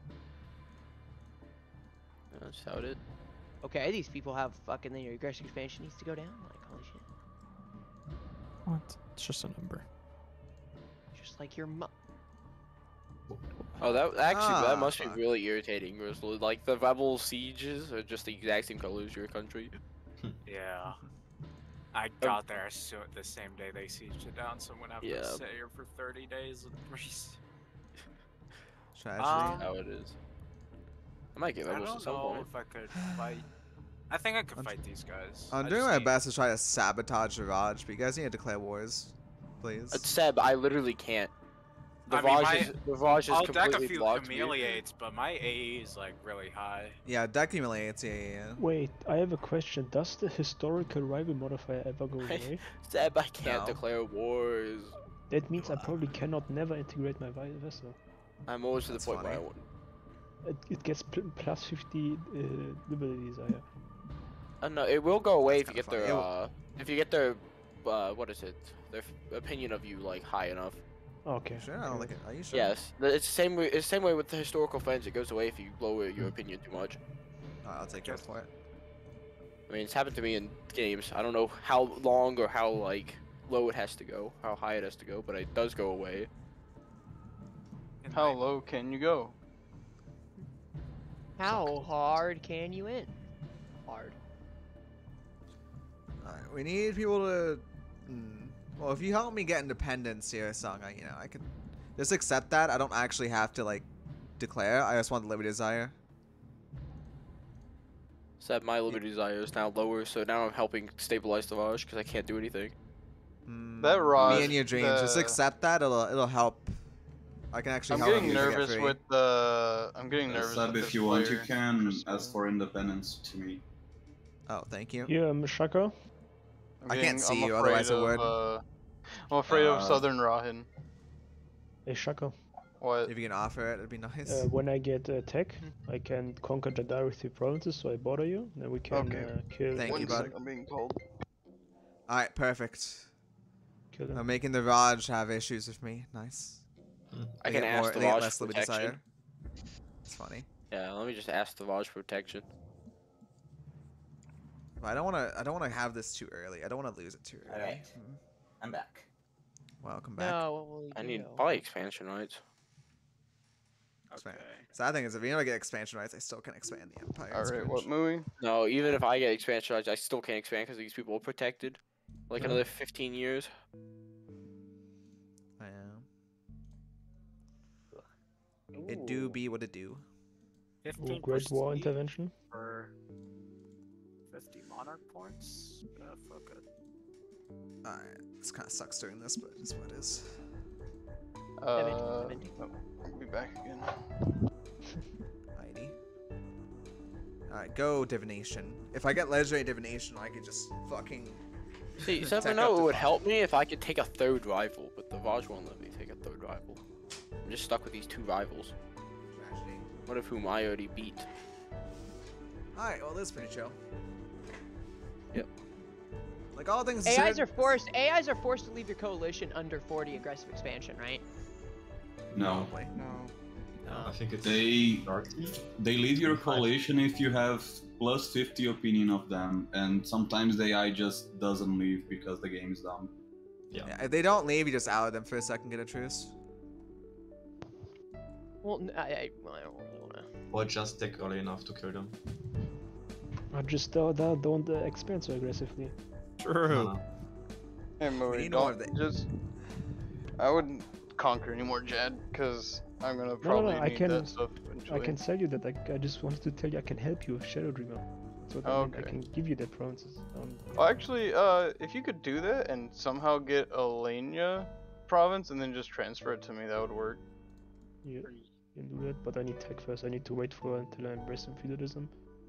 That's how it is. Okay, these people have fucking. Then your aggressive expansion needs to go down. Like holy shit. What? It's just a number. Just like your mu- Oh, that actually Ah, that must fuck. be really irritating. Because, like the rebel sieges are just the exact same color as your country. Yeah. I got there so the same day they sieged it down, so I'm gonna have Yeah. to stay here for thirty days with Reese. Tragedy. Um, How it is. I might get I rebels don't at some know point. if I could fight. I think I could fight these guys. I'm I doing just my need- best to try to sabotage the Raj, but you guys need to declare wars, please. Uh, Seb, I literally can't. The I mean, Raj my- is the Raj is I'll deck a completely few blocked me. humiliates, but my A E is like really high. Yeah, deck humiliates. Yeah, yeah, yeah. Wait, I have a question. Does the historical rival modifier ever go away? Seb, I can't No. declare wars. That means I probably cannot never integrate my vi- vessel. I'm always to the That's point where I funny. want. It, it gets pl- plus fifty uh, liberty desire. I don't know. It will go away if you kinda get their funny. It uh, if you get their uh, what is it? Their f- opinion of you like high enough. Okay. Sure, I don't like it. Are you sure? Yes, the- it's the same way. It's the same way with the historical friends. It goes away if you lower your opinion too much. Alright, I'll take your for it. I mean, it's happened to me in games. I don't know how long or how like low it has to go, how high it has to go, but it does go away. How low can you go? How hard can you in? Hard. Alright, we need people to. Hmm. Well, if you help me get independence here, Sung, I, you know, I can just accept that. I don't actually have to like declare. I just want the liberty desire. Except my liberty desire is now lower, so now I'm helping stabilize the Raj because I can't do anything. That Raj. Me and your dreams. Just the- accept that. It'll it'll help. I can actually I'm help getting you to get nervous free. with the. I'm getting Uh, nervous. Seb, with if this you want, you player. can ask for independence to me. Oh, thank you. Yeah, um, Shaka. I'm I getting- can't see I'm you, afraid otherwise I of, would. Uh, I'm afraid of Uh, Southern Rahin. Hey, Shaka. What? If you can offer it, it'd be nice. Uh, when I get uh, tech, I can conquer Jadar with three provinces, so I border you. Then we can Okay. uh, kill. Thank One you, bud. sec, I'm being called. Alright, perfect. Kill them. I'm making the Raj have issues with me. Nice. I They can get ask more- the they get Raj less for liberty protection. desire. It's funny. Yeah, let me just ask the Raj for protection. But I don't want to. I don't want to have this too early. I don't want to lose it too early. Alright. Hmm. I'm back. Welcome back. No, what will we I do? need probably expansion rights. Expand. Sad thing is, if you don't get expansion rights, I still can expand the empire. It's Alright, what cringe. movie? No, even if I get expansion rights, I still can't expand because these people are protected. Like Yeah. another fifteen years. I am. It do be what it do. Ooh, Great War intervention. For fifty monarch points. Uh, fuck it. Alright, this kind of sucks doing this, but it's what it is. Uh, oh, I'll be back again. Heidi. Alright, go divination. If I get legendary divination, I could just fucking. See, tech seven up oh to it would five. help me if I could take a third rival, but the Raj won't let me take a third rival. I'm just stuck with these two rivals. Tragedy. One of whom I already beat. Alright, well, this is pretty chill. Yep. Like all things A Is considered- are forced. A Is are forced to leave your coalition under forty aggressive expansion, right? No. No. I think it's They thirty. they leave your coalition if you have plus fifty opinion of them, and sometimes the A I just doesn't leave because the game's done. Yeah. Yeah, if they don't leave, you just out them for a second, get a truce. Well, n- I, I, well, I don't really wanna. Or just take early enough to kill them. I just uh, don't, don't uh, expand so aggressively. True. No, no. Hey, movie, need more don't of the- just. I would conquer anymore, Jad, because I'm gonna No, no, probably no, I need can, that stuff I eventually. can tell you that. I, I just wanted to tell you I can help you with Shadow Dreamer. That's what I mean. I Okay. can give you that provinces. Um, Well, actually, uh, if you could do that and somehow get Alenia province and then just transfer it to me, that would work. yeah, you can do that, but I need tech first. I need to wait for until I embrace some feudalism.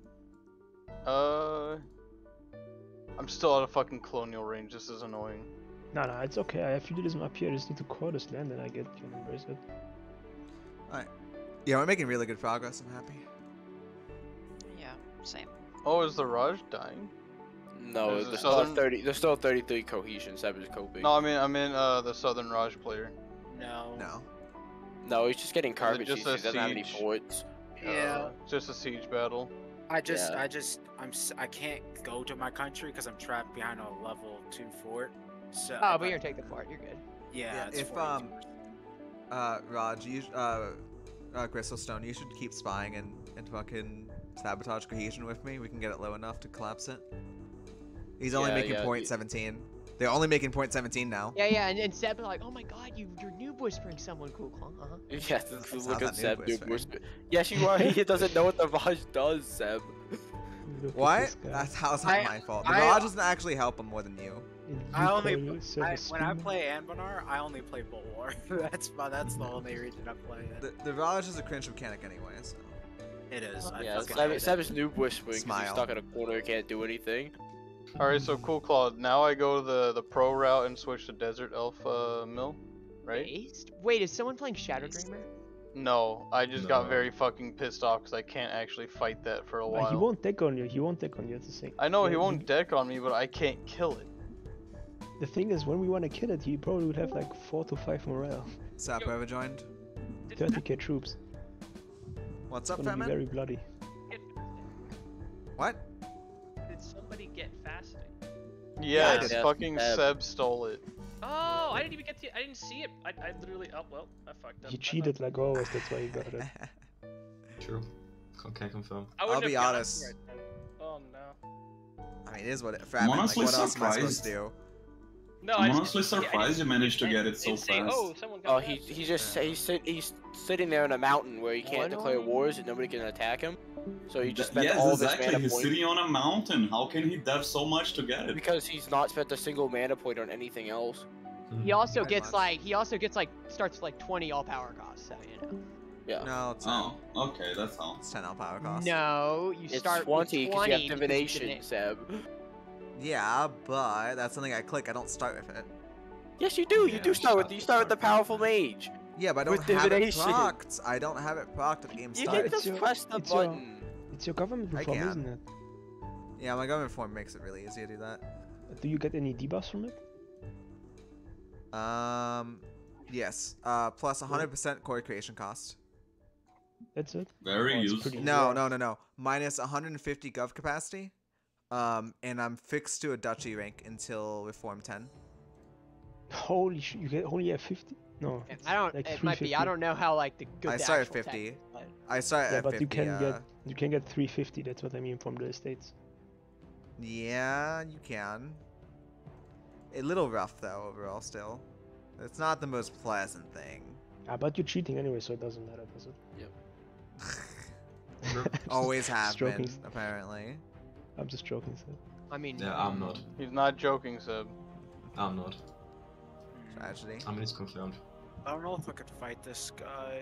Uh, I'm still out of fucking colonial range. This is annoying. No, no, it's okay. I have feudalism up here. I just need to core this land and I get can embrace it. Alright. Yeah, we're making really good progress. I'm happy. Yeah, same. Oh, is the Raj dying? No, There's a there's still southern- thirty. There's still thirty-three cohesion. Seb is coping. No, I mean, I mean, uh, the Southern Raj player. No. No. No, he's just getting Is it carpet just sheets. He a doesn't have any siege? forts. Yeah. Uh, just a siege battle. I just, Yeah. I just, I'm, s- I can't go to my country because I'm trapped behind a level two fort. So. Oh, but you're gonna take the fort. You're good. Yeah. Yeah, it's if forty. um, uh, Raj, you sh- uh, uh, Gristlestone, you should keep spying and and fucking sabotage cohesion with me. We can get it low enough to collapse it. He's only Yeah, making yeah, point you- seventeen. They're only making point seventeen now. Yeah, yeah, and, and Seb like, oh my god, you you're noob whispering someone cool, huh? Uh-huh. Yeah, this is not look at that Seb. noob Dude, whisper. whisper. Yes, you are. He doesn't know what the Raj does, Seb. Look at What? this guy. That's how's not I- my fault. The I- Raj doesn't actually help him more than you. You I call only, yourself I, a when I schemer? play Anbanar, I only play Bulwar. that's my, that's the only reason I play it. The, the Raj is a cringe mechanic anyway, so. It is. I Yeah, fucking Seb, hate Seb it. is noob whispering 'cause Smile. he's stuck in a corner, can't do anything. Alright, so cool, Claude. Now I go the the pro route and switch to Desert Elf uh, Mill, right? Based? Wait, is someone playing Shadow Dreamer? No, I just got No. very fucking pissed off because I can't actually fight that for a Uh, while. he won't deck on you. He won't deck on you. That's the thing. I know he Yeah, won't deck on me, but I can't kill it. The thing is, when we want to kill it, he probably would have like four to five morale, Sap, whoever joined. thirty k troops. What's It's up, gonna be Fatman? very bloody. What? Did somebody get fasting? Yeah, Yeah, it's yeah, fucking Seb. Seb stole it. Oh, I didn't even get to. I didn't see it. I, I literally. Oh well, I fucked up. He I cheated like always. That's why he got it. True. Con- Can confirm. I I'll wouldn't be have gotten honest. to it then. Oh no. I mean, it is what it. I'm Fatman, like, honestly what else am I supposed surprised. to do? No, I'm I just- honestly yeah, I surprised didn't- you managed to I get it so didn't say, fast. Oh, someone got Oh, he fasted." he just he's sit, he's sitting there in a mountain where he can't One declare on- wars and nobody can attack him. So he just spent Yes, all of his exactly. mana He's points sitting on a mountain. How can he dev so much to get it? because he's not spent a single mana point on anything else. He also Pretty gets much. like he also gets like starts with like twenty all power costs, so you know. Yeah. No, it's Oh, okay, that's all. It's ten all power cost. No, you It's start twenty with because twenty you have because it's divination, divina- Seb. Yeah, but that's something I click. I don't start with it. Yes, you do. You Yeah, do start with shut you the start with the fuck powerful mage. Yeah, but I With don't have it divination. procced. I don't have it procced at the game You start. can just your- press the it's your- button. It's your government I reform, can. isn't it? Yeah, my government form makes it really easy to do that. Do you get any debuffs from it? Um, yes. Uh, plus one hundred percent core creation cost. That's it. Very Oh, it's useful. pretty No, raw. no, no, no. Minus one hundred fifty gov capacity. Um, and I'm fixed to a duchy rank until Reform ten. Holy shit! You get only have fifty? No. I don't. like it might be. I three fifty. don't know how like the good. I the start at actual tech fifty. is, but- I start Yeah, at but fifty. you can uh, get you can get three fifty. That's what I mean from the estates. Yeah, you can. A little rough though overall. Still, it's not the most pleasant thing. Ah, but you're cheating anyway, so it doesn't matter, does it? Yep. Always Just have joking. been, apparently. I'm just joking, so. I mean. Yeah, I'm not. He's not joking, Seb. I'm not. Tragedy. I mean, it's confirmed. I don't know if I could fight this guy.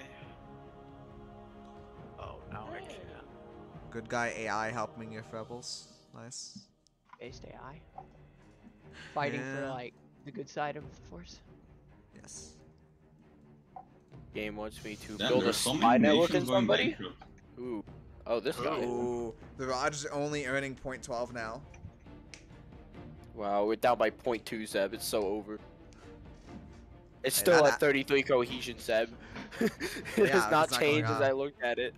Oh, now I can. Good guy A I helping your rebels. Nice. Based A I. Fighting for Yeah. like the good side of the force. Yes. Game wants me to Damn, build a there's so spy many network in nations going somebody. bankrupt. Ooh. Oh, this guy. Ooh, the Raj is only earning point twelve now. Wow, we're down by point two, Seb. It's so over. It's Hey, still that- at thirty-three cohesion, Seb. it Yeah, has not it's not going changed as up. I looked at it.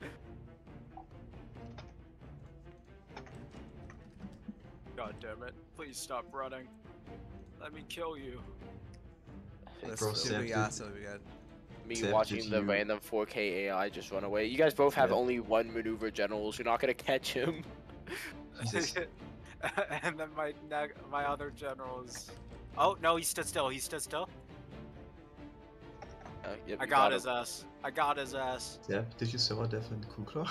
God damn it! Please stop running. Let me kill you. Let's Bro, see what we Seb, got. did- See what we got. Me Seb, watching did the you- random four K A I just run away. You guys both have Yeah. only one maneuver generals. You're not gonna catch him. Jesus. and then my neg- my other general is. Oh no, he stood still. He stood still. Uh, yep, I you got him. his ass. I got his ass. Zeb, did you server defend Kukla?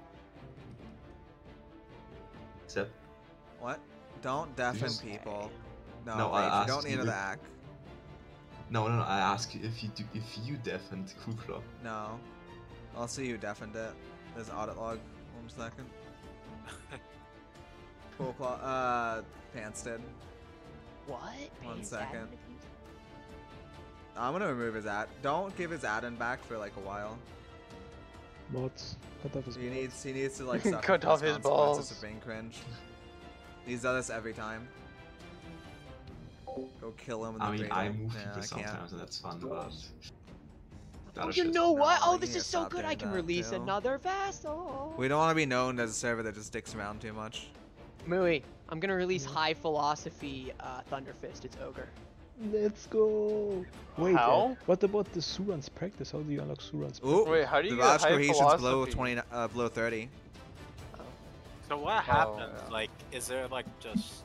Zeb? What? Don't deafen Yes. people. No, No, I Rage, you asked don't need you another if- act. No, no, no, I ask you if you do, if you defend Kukla. No. I'll see who deafened it. There's an audit log. One second. Cool claw. Uh, Pants did. What? One Pants second. added I'm gonna remove his ad. Don't give his add-in back for like a while. Mods. Cut off his He balls. needs he needs to like suffer Cut the off his consequences balls. of being cringe. He's done this every time. Go kill him. In the I mean, cradle. I move yeah, people I can't. sometimes and that's fun, but... Oh, That you is know what? No, Oh, you this need is to so stop good. I doing can that, release too. another vassal. We don't want to be known as a server that just dicks around too much. Mooey, I'm gonna release high philosophy uh, Thunderfist. It's ogre. Let's go. Wait, uh, How? what about the Suran's practice? How do you unlock Suran's Ooh, Wait, how do you the get Raj high cohesion's below philosophy? twenty, uh, below thirty. So what Oh, happens? yeah. Like, is there like just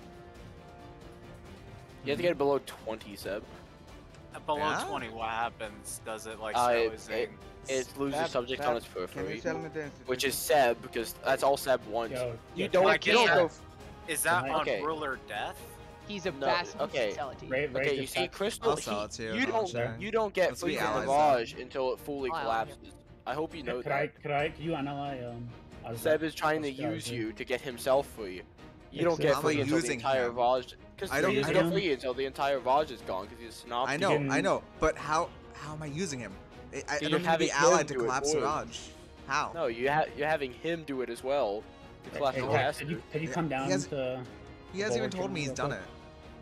You have to get it below twenty, Seb. uh, below Yeah? twenty? What happens? Does it like Uh, show it, his it, name? it loses Seb, subject Seb, on its Can you periphery, tell me the which is Seb, because that's all Seb wants. Yo, you yo, don't, Like, you don't is go. that- Is that Can on I- Okay. ruler death? He's a No, vassal. okay. Sell it to you. Ray, Ray Okay, you just see, got- Crystal, I'll sell it to he, you, you don't don't, share. you don't get Let's free be from allies, Mirage until it fully I'll allow collapses. I hope you know could that. I, could I, could you unally, um... I'll Seb just- is trying to I'll just- use you to get himself free. You don't Exactly. get I'm free not until the using entire him. Vaj. Because I don't- you I get don't- free until the entire Vaj is gone because he's synoptic. I know, can- I know, but how how am I using him? I, I, I You're don't need to having be him allied to do it collapse for you. Siraj. How? No, you ha you're having him do it as well. To Hey, collapse hey, the Jack, master. could you, could you come down He has- to... He hasn't even forward told me he's real done quick? it.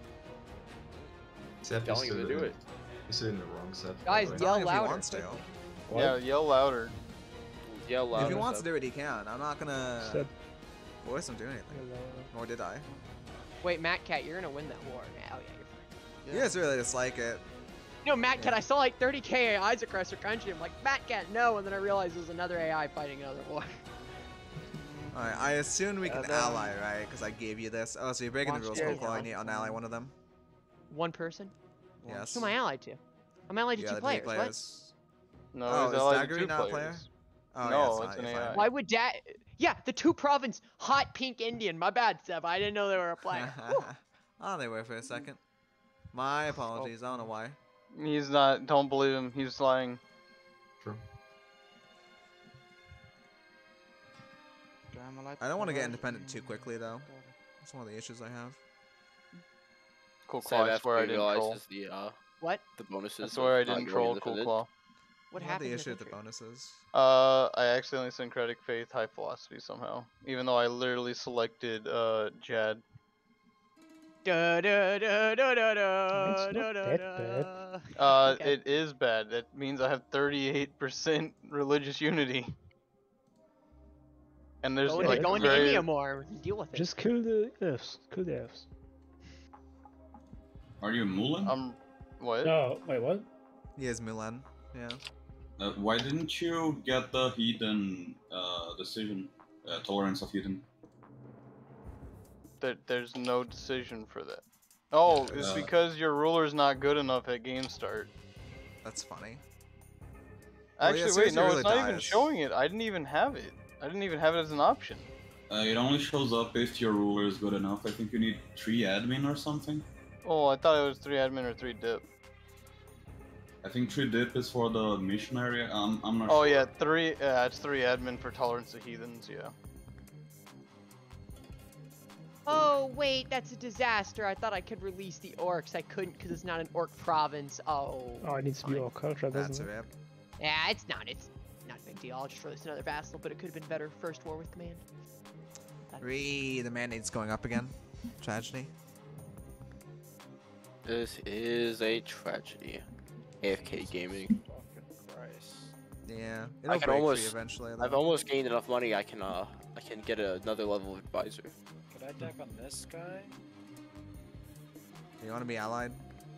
Zeb, Telling you're you to still do in- it. You're still in the wrong, Zeb. by Guys, the way. yell Tell him if he louder. wants to. What? Yeah, yell louder. Yell louder. If he wants Seb. to do it, he can. I'm not gonna Seb. voice him do anything. Nor did I. Wait, Matt Cat, you're gonna win that war. Yeah, oh yeah, you're fine. You guys really dislike it. No, Matt Cat, I saw like thirty K A Is across your country. I'm like, Matt Cat, no, and then I realized there's another A I fighting another war. Alright, I assume we can Yeah, then- ally, right? Because I gave you this. Oh, so you're breaking the Watch rules, this, Coco. I watch need to this. unally one of them. One person? Yes. Who am I allied to? I'm allied to You two got players. the players. No, Oh, he's is allied to Daggery two not a players. player? Oh, no, yeah, it's, it's an not, A you're I. fine. Why would that? Yeah, the two province, hot pink Indian. My bad, Seb. I didn't know they were a player. Whew. Oh, they were for a second. My apologies. I don't know why. He's not. Don't believe him. He's lying. True. I don't want to get independent too quickly, though. That's one of the issues I have. Cool Seb Claw. I after swear I he didn't troll. realizes the uh What? the bonuses. I swear I of not didn't going troll Cool independent. Claw. What I have happened? the to issue with the country? bonuses. Uh, I accidentally syncretic faith high philosophy somehow, even though I literally selected uh Jad. Da, da, da, da, da, da, It's not da, da, that da. Uh, Okay. it is bad. That means I have thirty-eight percent religious unity. And there's Go, like go into very... India more. Deal with it. Just kill the elves. Kill the elves. Are you Mulan? Um, what? No, wait, what? He is Mulan. Yeah. Uh, why didn't you get the heathen uh, decision? Uh, tolerance of heathen? There, there's no decision for that. Oh, it's Uh, because your ruler's not good enough at game start. That's funny. Well, yeah, Actually, as soon wait, as no, your it's ruler not even dies- showing it. I didn't even have it. I didn't even have it as an option. Uh, it only shows up if your ruler is good enough. I think you need three admin or something. Oh, I thought it was three admin or three dip. I think three dip is for the missionary. Um, I'm not Oh sure. yeah, three. Yeah, it's three admin for tolerance to heathens. Yeah. Oh wait, that's a disaster. I thought I could release the orcs. I couldn't because it's not an orc province. Oh. Oh, it needs to be all culture, That's doesn't a it? rip. Yeah, it's not. It's not a big deal. I'll just release another vassal, but it could have been better. First war with command. Re, the mandate's going up again. Tragedy. This is a tragedy. A F K gaming. Christ. Yeah. I It'll can break almost. free eventually. I've though. almost gained enough money. I can uh. I can get another level of advisor. Could I deck on this guy? You want to be allied?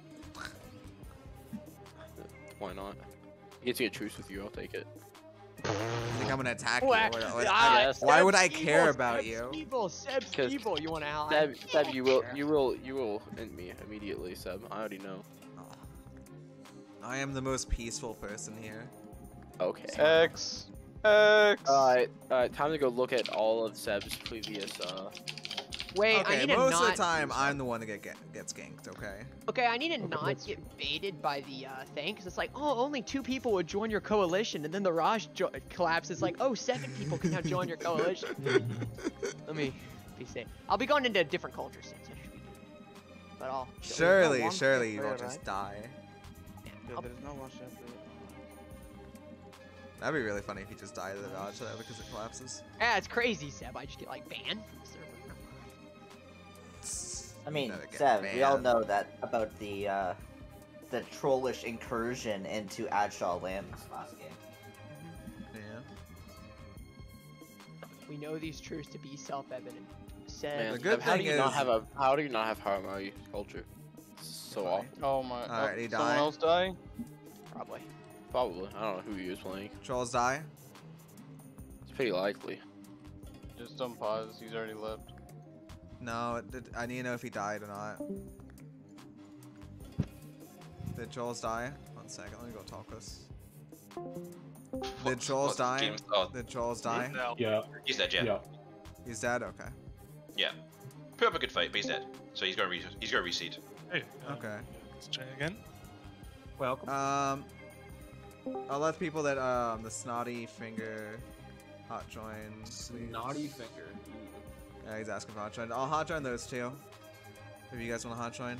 Why not? You get to get truce with you. I'll take it. You think I'm gonna attack you? Wha- Why- why- Ah, Yes. Why Seb's would I evil, care about Seb's you? Evil, Seb's Because evil. You want to ally? Seb, Seb, you will, you will, you will end me immediately, Seb. I already know. I am the most peaceful person here. Okay. X. X. Alright, alright, time to go look at all of Seb's previous, uh... Wait, I Okay, need to most not. of the time I'm the one that get, get gets ganked. Okay. Okay, I need to not get baited by the uh, thing, because it's like, oh, only two people would join your coalition, and then the Raj jo collapses like, oh, seven people can now join your coalition. Let me be safe. I'll be going into a different culture soon, so should be good. But I'll. Surely, one surely shot you player, won't just right? die. Yeah, there is no one shot player. That'd be really funny if you just die to the dodge though, because it collapses. Yeah, it's crazy, Seb. I just get like banned from the server. I mean, Gotta get Seb, we all banned. know that about the uh, the trollish incursion into Adshaw Lands last game. Yeah. We know these truths to be self-evident. Seb. Man, The good how do thing you not is- have a how do you not have Harmony culture? So often. Oh my. Alright, oh, he someone died. else die? Probably. Probably. I don't know who he was playing. Trolls die. It's pretty likely. Just don't pause. He's already left. No, it did, I need to know if he died or not. Did Trolls die? One second, let me go talk this. Did Trolls what, die? James? Oh. Did Trolls die? No. Yeah. He's dead, yeah. Yeah. He's dead. Okay. Yeah. Put up a good fight, but he's dead. So he's gonna re he's gonna reseed. Hey. uh, Okay. Let's try again. Welcome. Um, I'll let people that um the snotty finger hot join. Snotty finger. Yeah, he's asking for hot join. I'll hot join those two. If you guys want to hot join.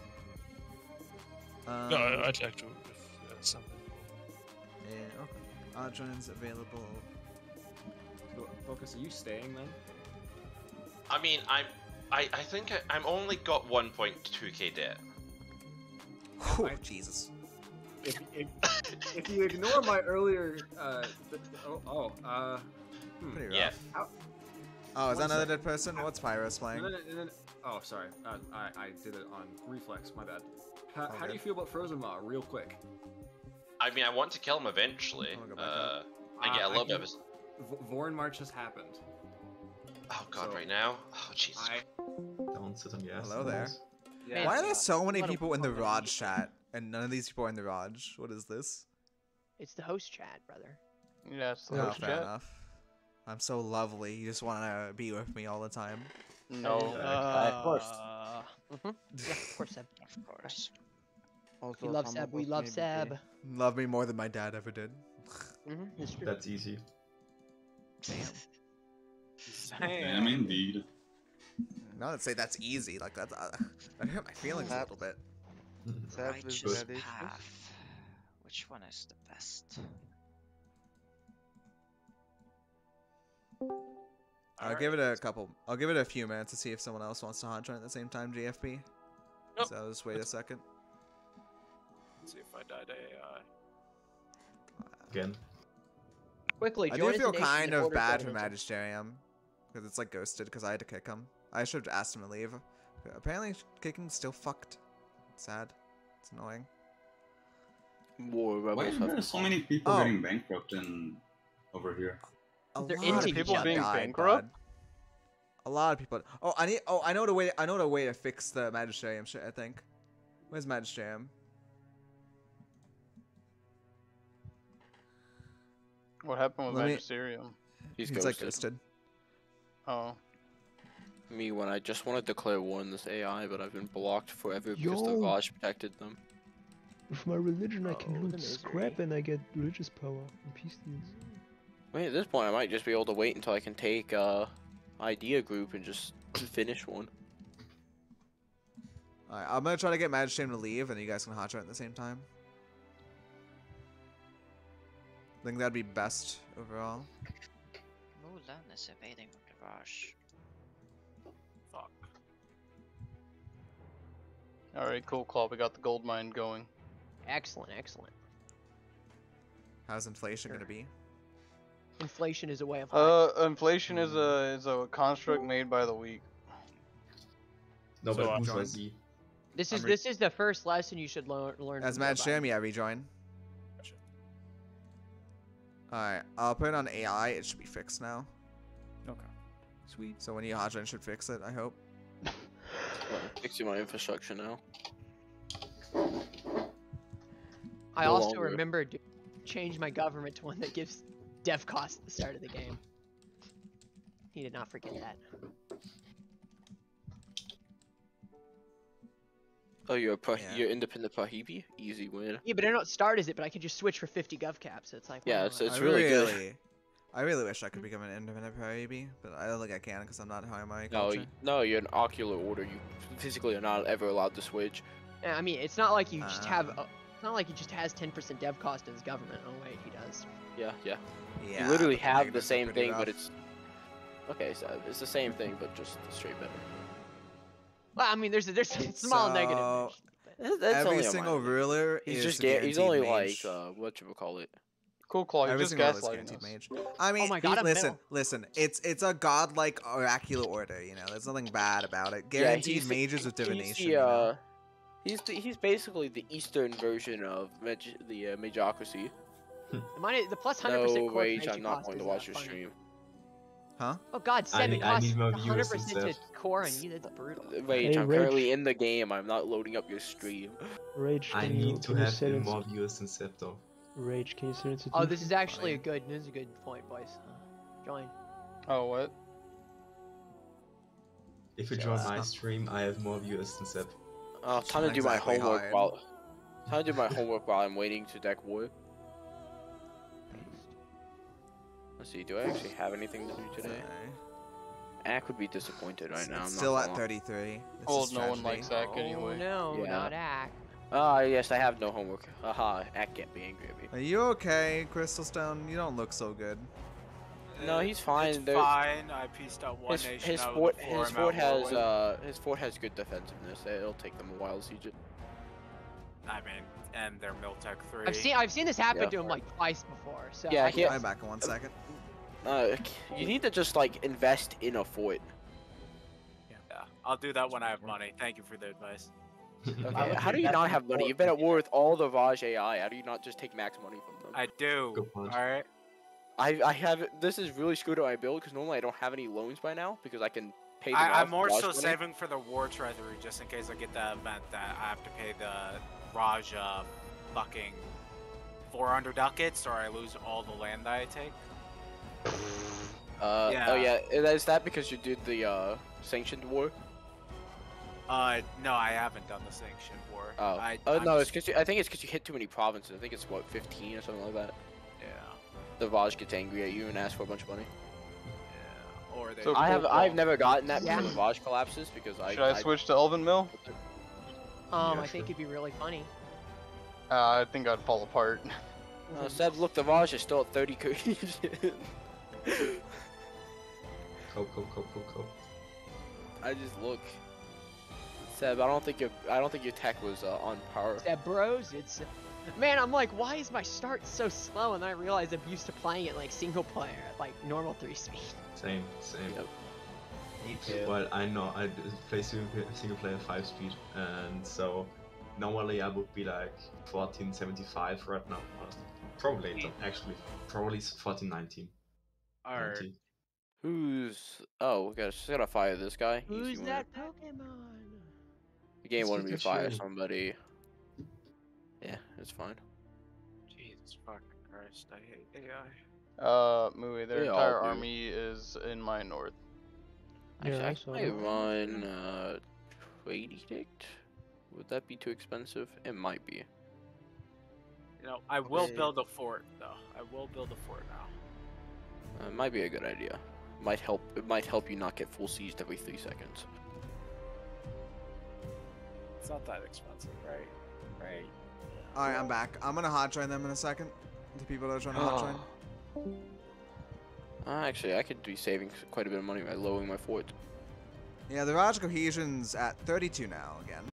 Um, no, I'd like to if uh, something. Yeah, okay. Hot joins available. Focus, are you staying then? I mean, I'm I I think I, I'm only got one point two K debt. Oh, Jesus. If, if, if you ignore my earlier, uh, th oh, oh, uh, hmm. Pretty rough. Yeah. How, Oh, is that One another sec. dead person? What's Pyros playing? no, no, no, no, oh, sorry. Uh, I, I did it on reflex. My bad. How, how Okay. do you feel about Frozen Maw, real quick? I mean, I want to kill him eventually. I'm gonna go back Uh, I Uh, get a I little bit can- of his. V Vorn March has happened. Oh god, so- right now. Oh Jesus. I, Don't sit on the ass. Hello there. yeah, Why are there uh, so many Let 'em people in the come in. Raj chat, and none of these people are in the Raj? What is this? It's the host chat, brother. Yeah, it's the Oh, host fair chat. enough. I'm so lovely. You just want to be with me all the time. No. Uh, of course. Uh, mhm. Yeah, of course, Seb. Of course. Also, We love some Seb. of We us love may be Seb. gay. Love me more than my dad ever did. Mm-hmm. It's true. That's easy. Damn, indeed. Not to say that's easy. Like that's uh, that hurt my feelings a little bit. Seb is Righteous ready. path. Which one is the best? I'll give it a couple. I'll give it a few minutes to see if someone else wants to hot join at the same time. G F P. Nope. So just wait a second. Let's see if I died A I. Again. Quickly, I join do us feel in Nation kind in of order bad to- for Magisterium because it's like ghosted because I had to kick him. I should have asked him to leave. Apparently, kicking's still fucked. Sad. It's annoying. War Why rebels are there have so many people Oh. getting bankrupt in over here? A They're lot into of each people other. being Died, bankrupt. A lot of people. Oh, I need. Oh, I know the way. I know the way to fix the Magisterium shit. I think. Where's Magisterium? What happened with Let me- Magisterium? He's, He's like ghosted. Oh. Me when I just want to declare war on this A I, but I've been blocked forever because the Yo. Raj protected them. With my religion, I can Oh, loot the scrap and I get religious power and peace deals. I mean, at this point, I might just be able to wait until I can take uh, idea group and just finish one. Alright, I'm gonna try to get Magisterium to leave, and you guys can hot join at the same time. I think that'd be best overall. Mulan is evading the rush. Fuck. Alright, cool, Claw. We got the gold mine going. Excellent, excellent. How's inflation gonna be? Inflation is a way of Uh, inflation is a is a construct made by the weak. No, So, but uh, who's John? lazy? This I'm is re- this is the first lesson you should learn. learn As from Joe Magisterium, Biden. yeah, rejoin. Gotcha. Alright, I'll put it on A I. It should be fixed now. Okay. Sweet. So when you hot join, it should fix it. I hope. I'm fixing my infrastructure now. I No also longer. remembered to change my government to one that gives dev cost at the start of the game. He did not forget that. Oh, you're a Pro- Yeah. you're independent Pahibi? Easy win. Yeah, but I don't start as it, but I can just switch for fifty gov caps. So it's like, Yeah, why it's, not? it's I really really, good. I really wish I could become an independent Parabi, but I don't think I can because I'm not high my No, culture. y- no, you're an ocular order. You physically are not ever allowed to switch. Yeah, I mean, it's not like you just have. Uh. A, it's not like he just has ten percent dev cost in his government. Oh wait, he does. Yeah, yeah. Yeah, you literally but the have the negatives are same pretty thing, rough. but it's okay. So it's the same thing, but just straight better. Well, I mean, there's a, there's a small So, negative. That's, that's Every only a single minor. ruler He's is just a ga- he's guaranteed only mage. like uh, what you would call it. Cool Claw, you're Every just single ruler is gaslighting guaranteed us. mage. I mean, my God, a listen, mill. listen. It's it's a godlike oracular order. You know, there's nothing bad about it. Yeah, Guaranteed he's the- mages with he's divination. the, you know? uh, He's the, he's basically the Eastern version of Mag- the uh, Magocracy. Mine, the plus hundred percent No core rage, magic I'm not cost going to is, watch uh, your funny. stream. Huh? Oh God, I Seb, need- it I costs need more one hundred viewers percent instead. to core on you. That's brutal. Rage, Hey, I'm Rage. currently in the game. I'm not loading up your stream. Rage, I can you, need to can you have set it- more viewers than Seb though. Rage, can you set it to Oh, two? this is actually a good. This is a good point, boys. Uh, join. Oh, what? If you Yeah, join that's my not- stream, I have more viewers than Seb. Oh, It's time to not do my exactly homework hard. while time to do my homework while I'm waiting to deck war. Let's see, do I actually have anything to do today? Ack would be disappointed right It's, now. it's I'm still not at gonna- thirty-three. This Oh, is no one tragedy. likes Ack Oh anyway. no, Yeah. not Ack. Ah, yes, I have no homework. Haha, Ack can't be angry at me. Are you okay, Crystalstone? You don't look so good. No, he's fine. It's There- fine. I pieced out one His, nation his out fort of the four his I'm fort at has war with. uh his fort has good defensiveness. It'll take them a while to siege it. I mean, and they're Miltech three. I've seen I've seen this happen Yeah. to him like twice before. So Yeah, I he- can- I'm back in one second. Uh, you need to just like invest in a fort. Yeah, I'll do that when I have money. Thank you for the advice. Okay, how do you not have money? You've been at war with all the Vaj A I. How do you not just take max money from them? I do. All right. I I have this is really screwed up my build because normally I don't have any loans by now because I can pay them I, off I'm more Raj so money. saving for the war treasury just in case I get that event that I have to pay the Raja fucking four hundred ducats or I lose all the land that I take. Uh, Yeah. Oh yeah, is that because you did the uh, sanctioned war? Uh, no, I haven't done the sanctioned war. Oh, I, oh I'm no, it's just- because I think it's because you hit too many provinces. I think it's what fifteen or something like that. Yeah. The Vaj gets angry at you and asks for a bunch of money. Or they. So I have cool, I've cool. never gotten that Yeah. because the Vaj collapses because I. Should I switch to Elven Mill? Um, Yeah, I think it'd be really funny. Uh, I think I'd fall apart. Uh, Seb, look, the Vaj is still at thirty cohesion. Go, go, go, go, go. I just look. Seb, I don't think your I don't think your tech was uh, on par. That bros, it's man. I'm like, why is my start so slow? And then I realize I'm used to playing it like single player at like normal three speed. Same, same. Me too. Well, I know I d- play single, single player five speed, and so normally I would be like fourteen seventy-five right now. Well, probably later, actually, probably fourteen nineteen. Alright. ninety. Who's oh we gotta just gotta fire this guy. Who's Easy win. that Pokemon? The game It's wanted me to fire Pikachu. somebody. Yeah, it's fine. Jesus fucking Christ, I hate A I. Uh, Mui, their They all entire do. army is in my north. Actually, Yeah, I I saw might that. run uh, Trade Edict. Would that be too expensive? It might be. You know, I will Okay. build a fort though. I will build a fort now. Uh, it might be a good idea. Might help. It might help you not get full sieged every three seconds. It's not that expensive, right? Right. Alright, I'm back. I'm gonna hot join them in a second. The people that are trying to hot join. Uh, actually, I could be saving quite a bit of money by lowering my fort. Yeah, the Raj cohesion's at thirty-two now again.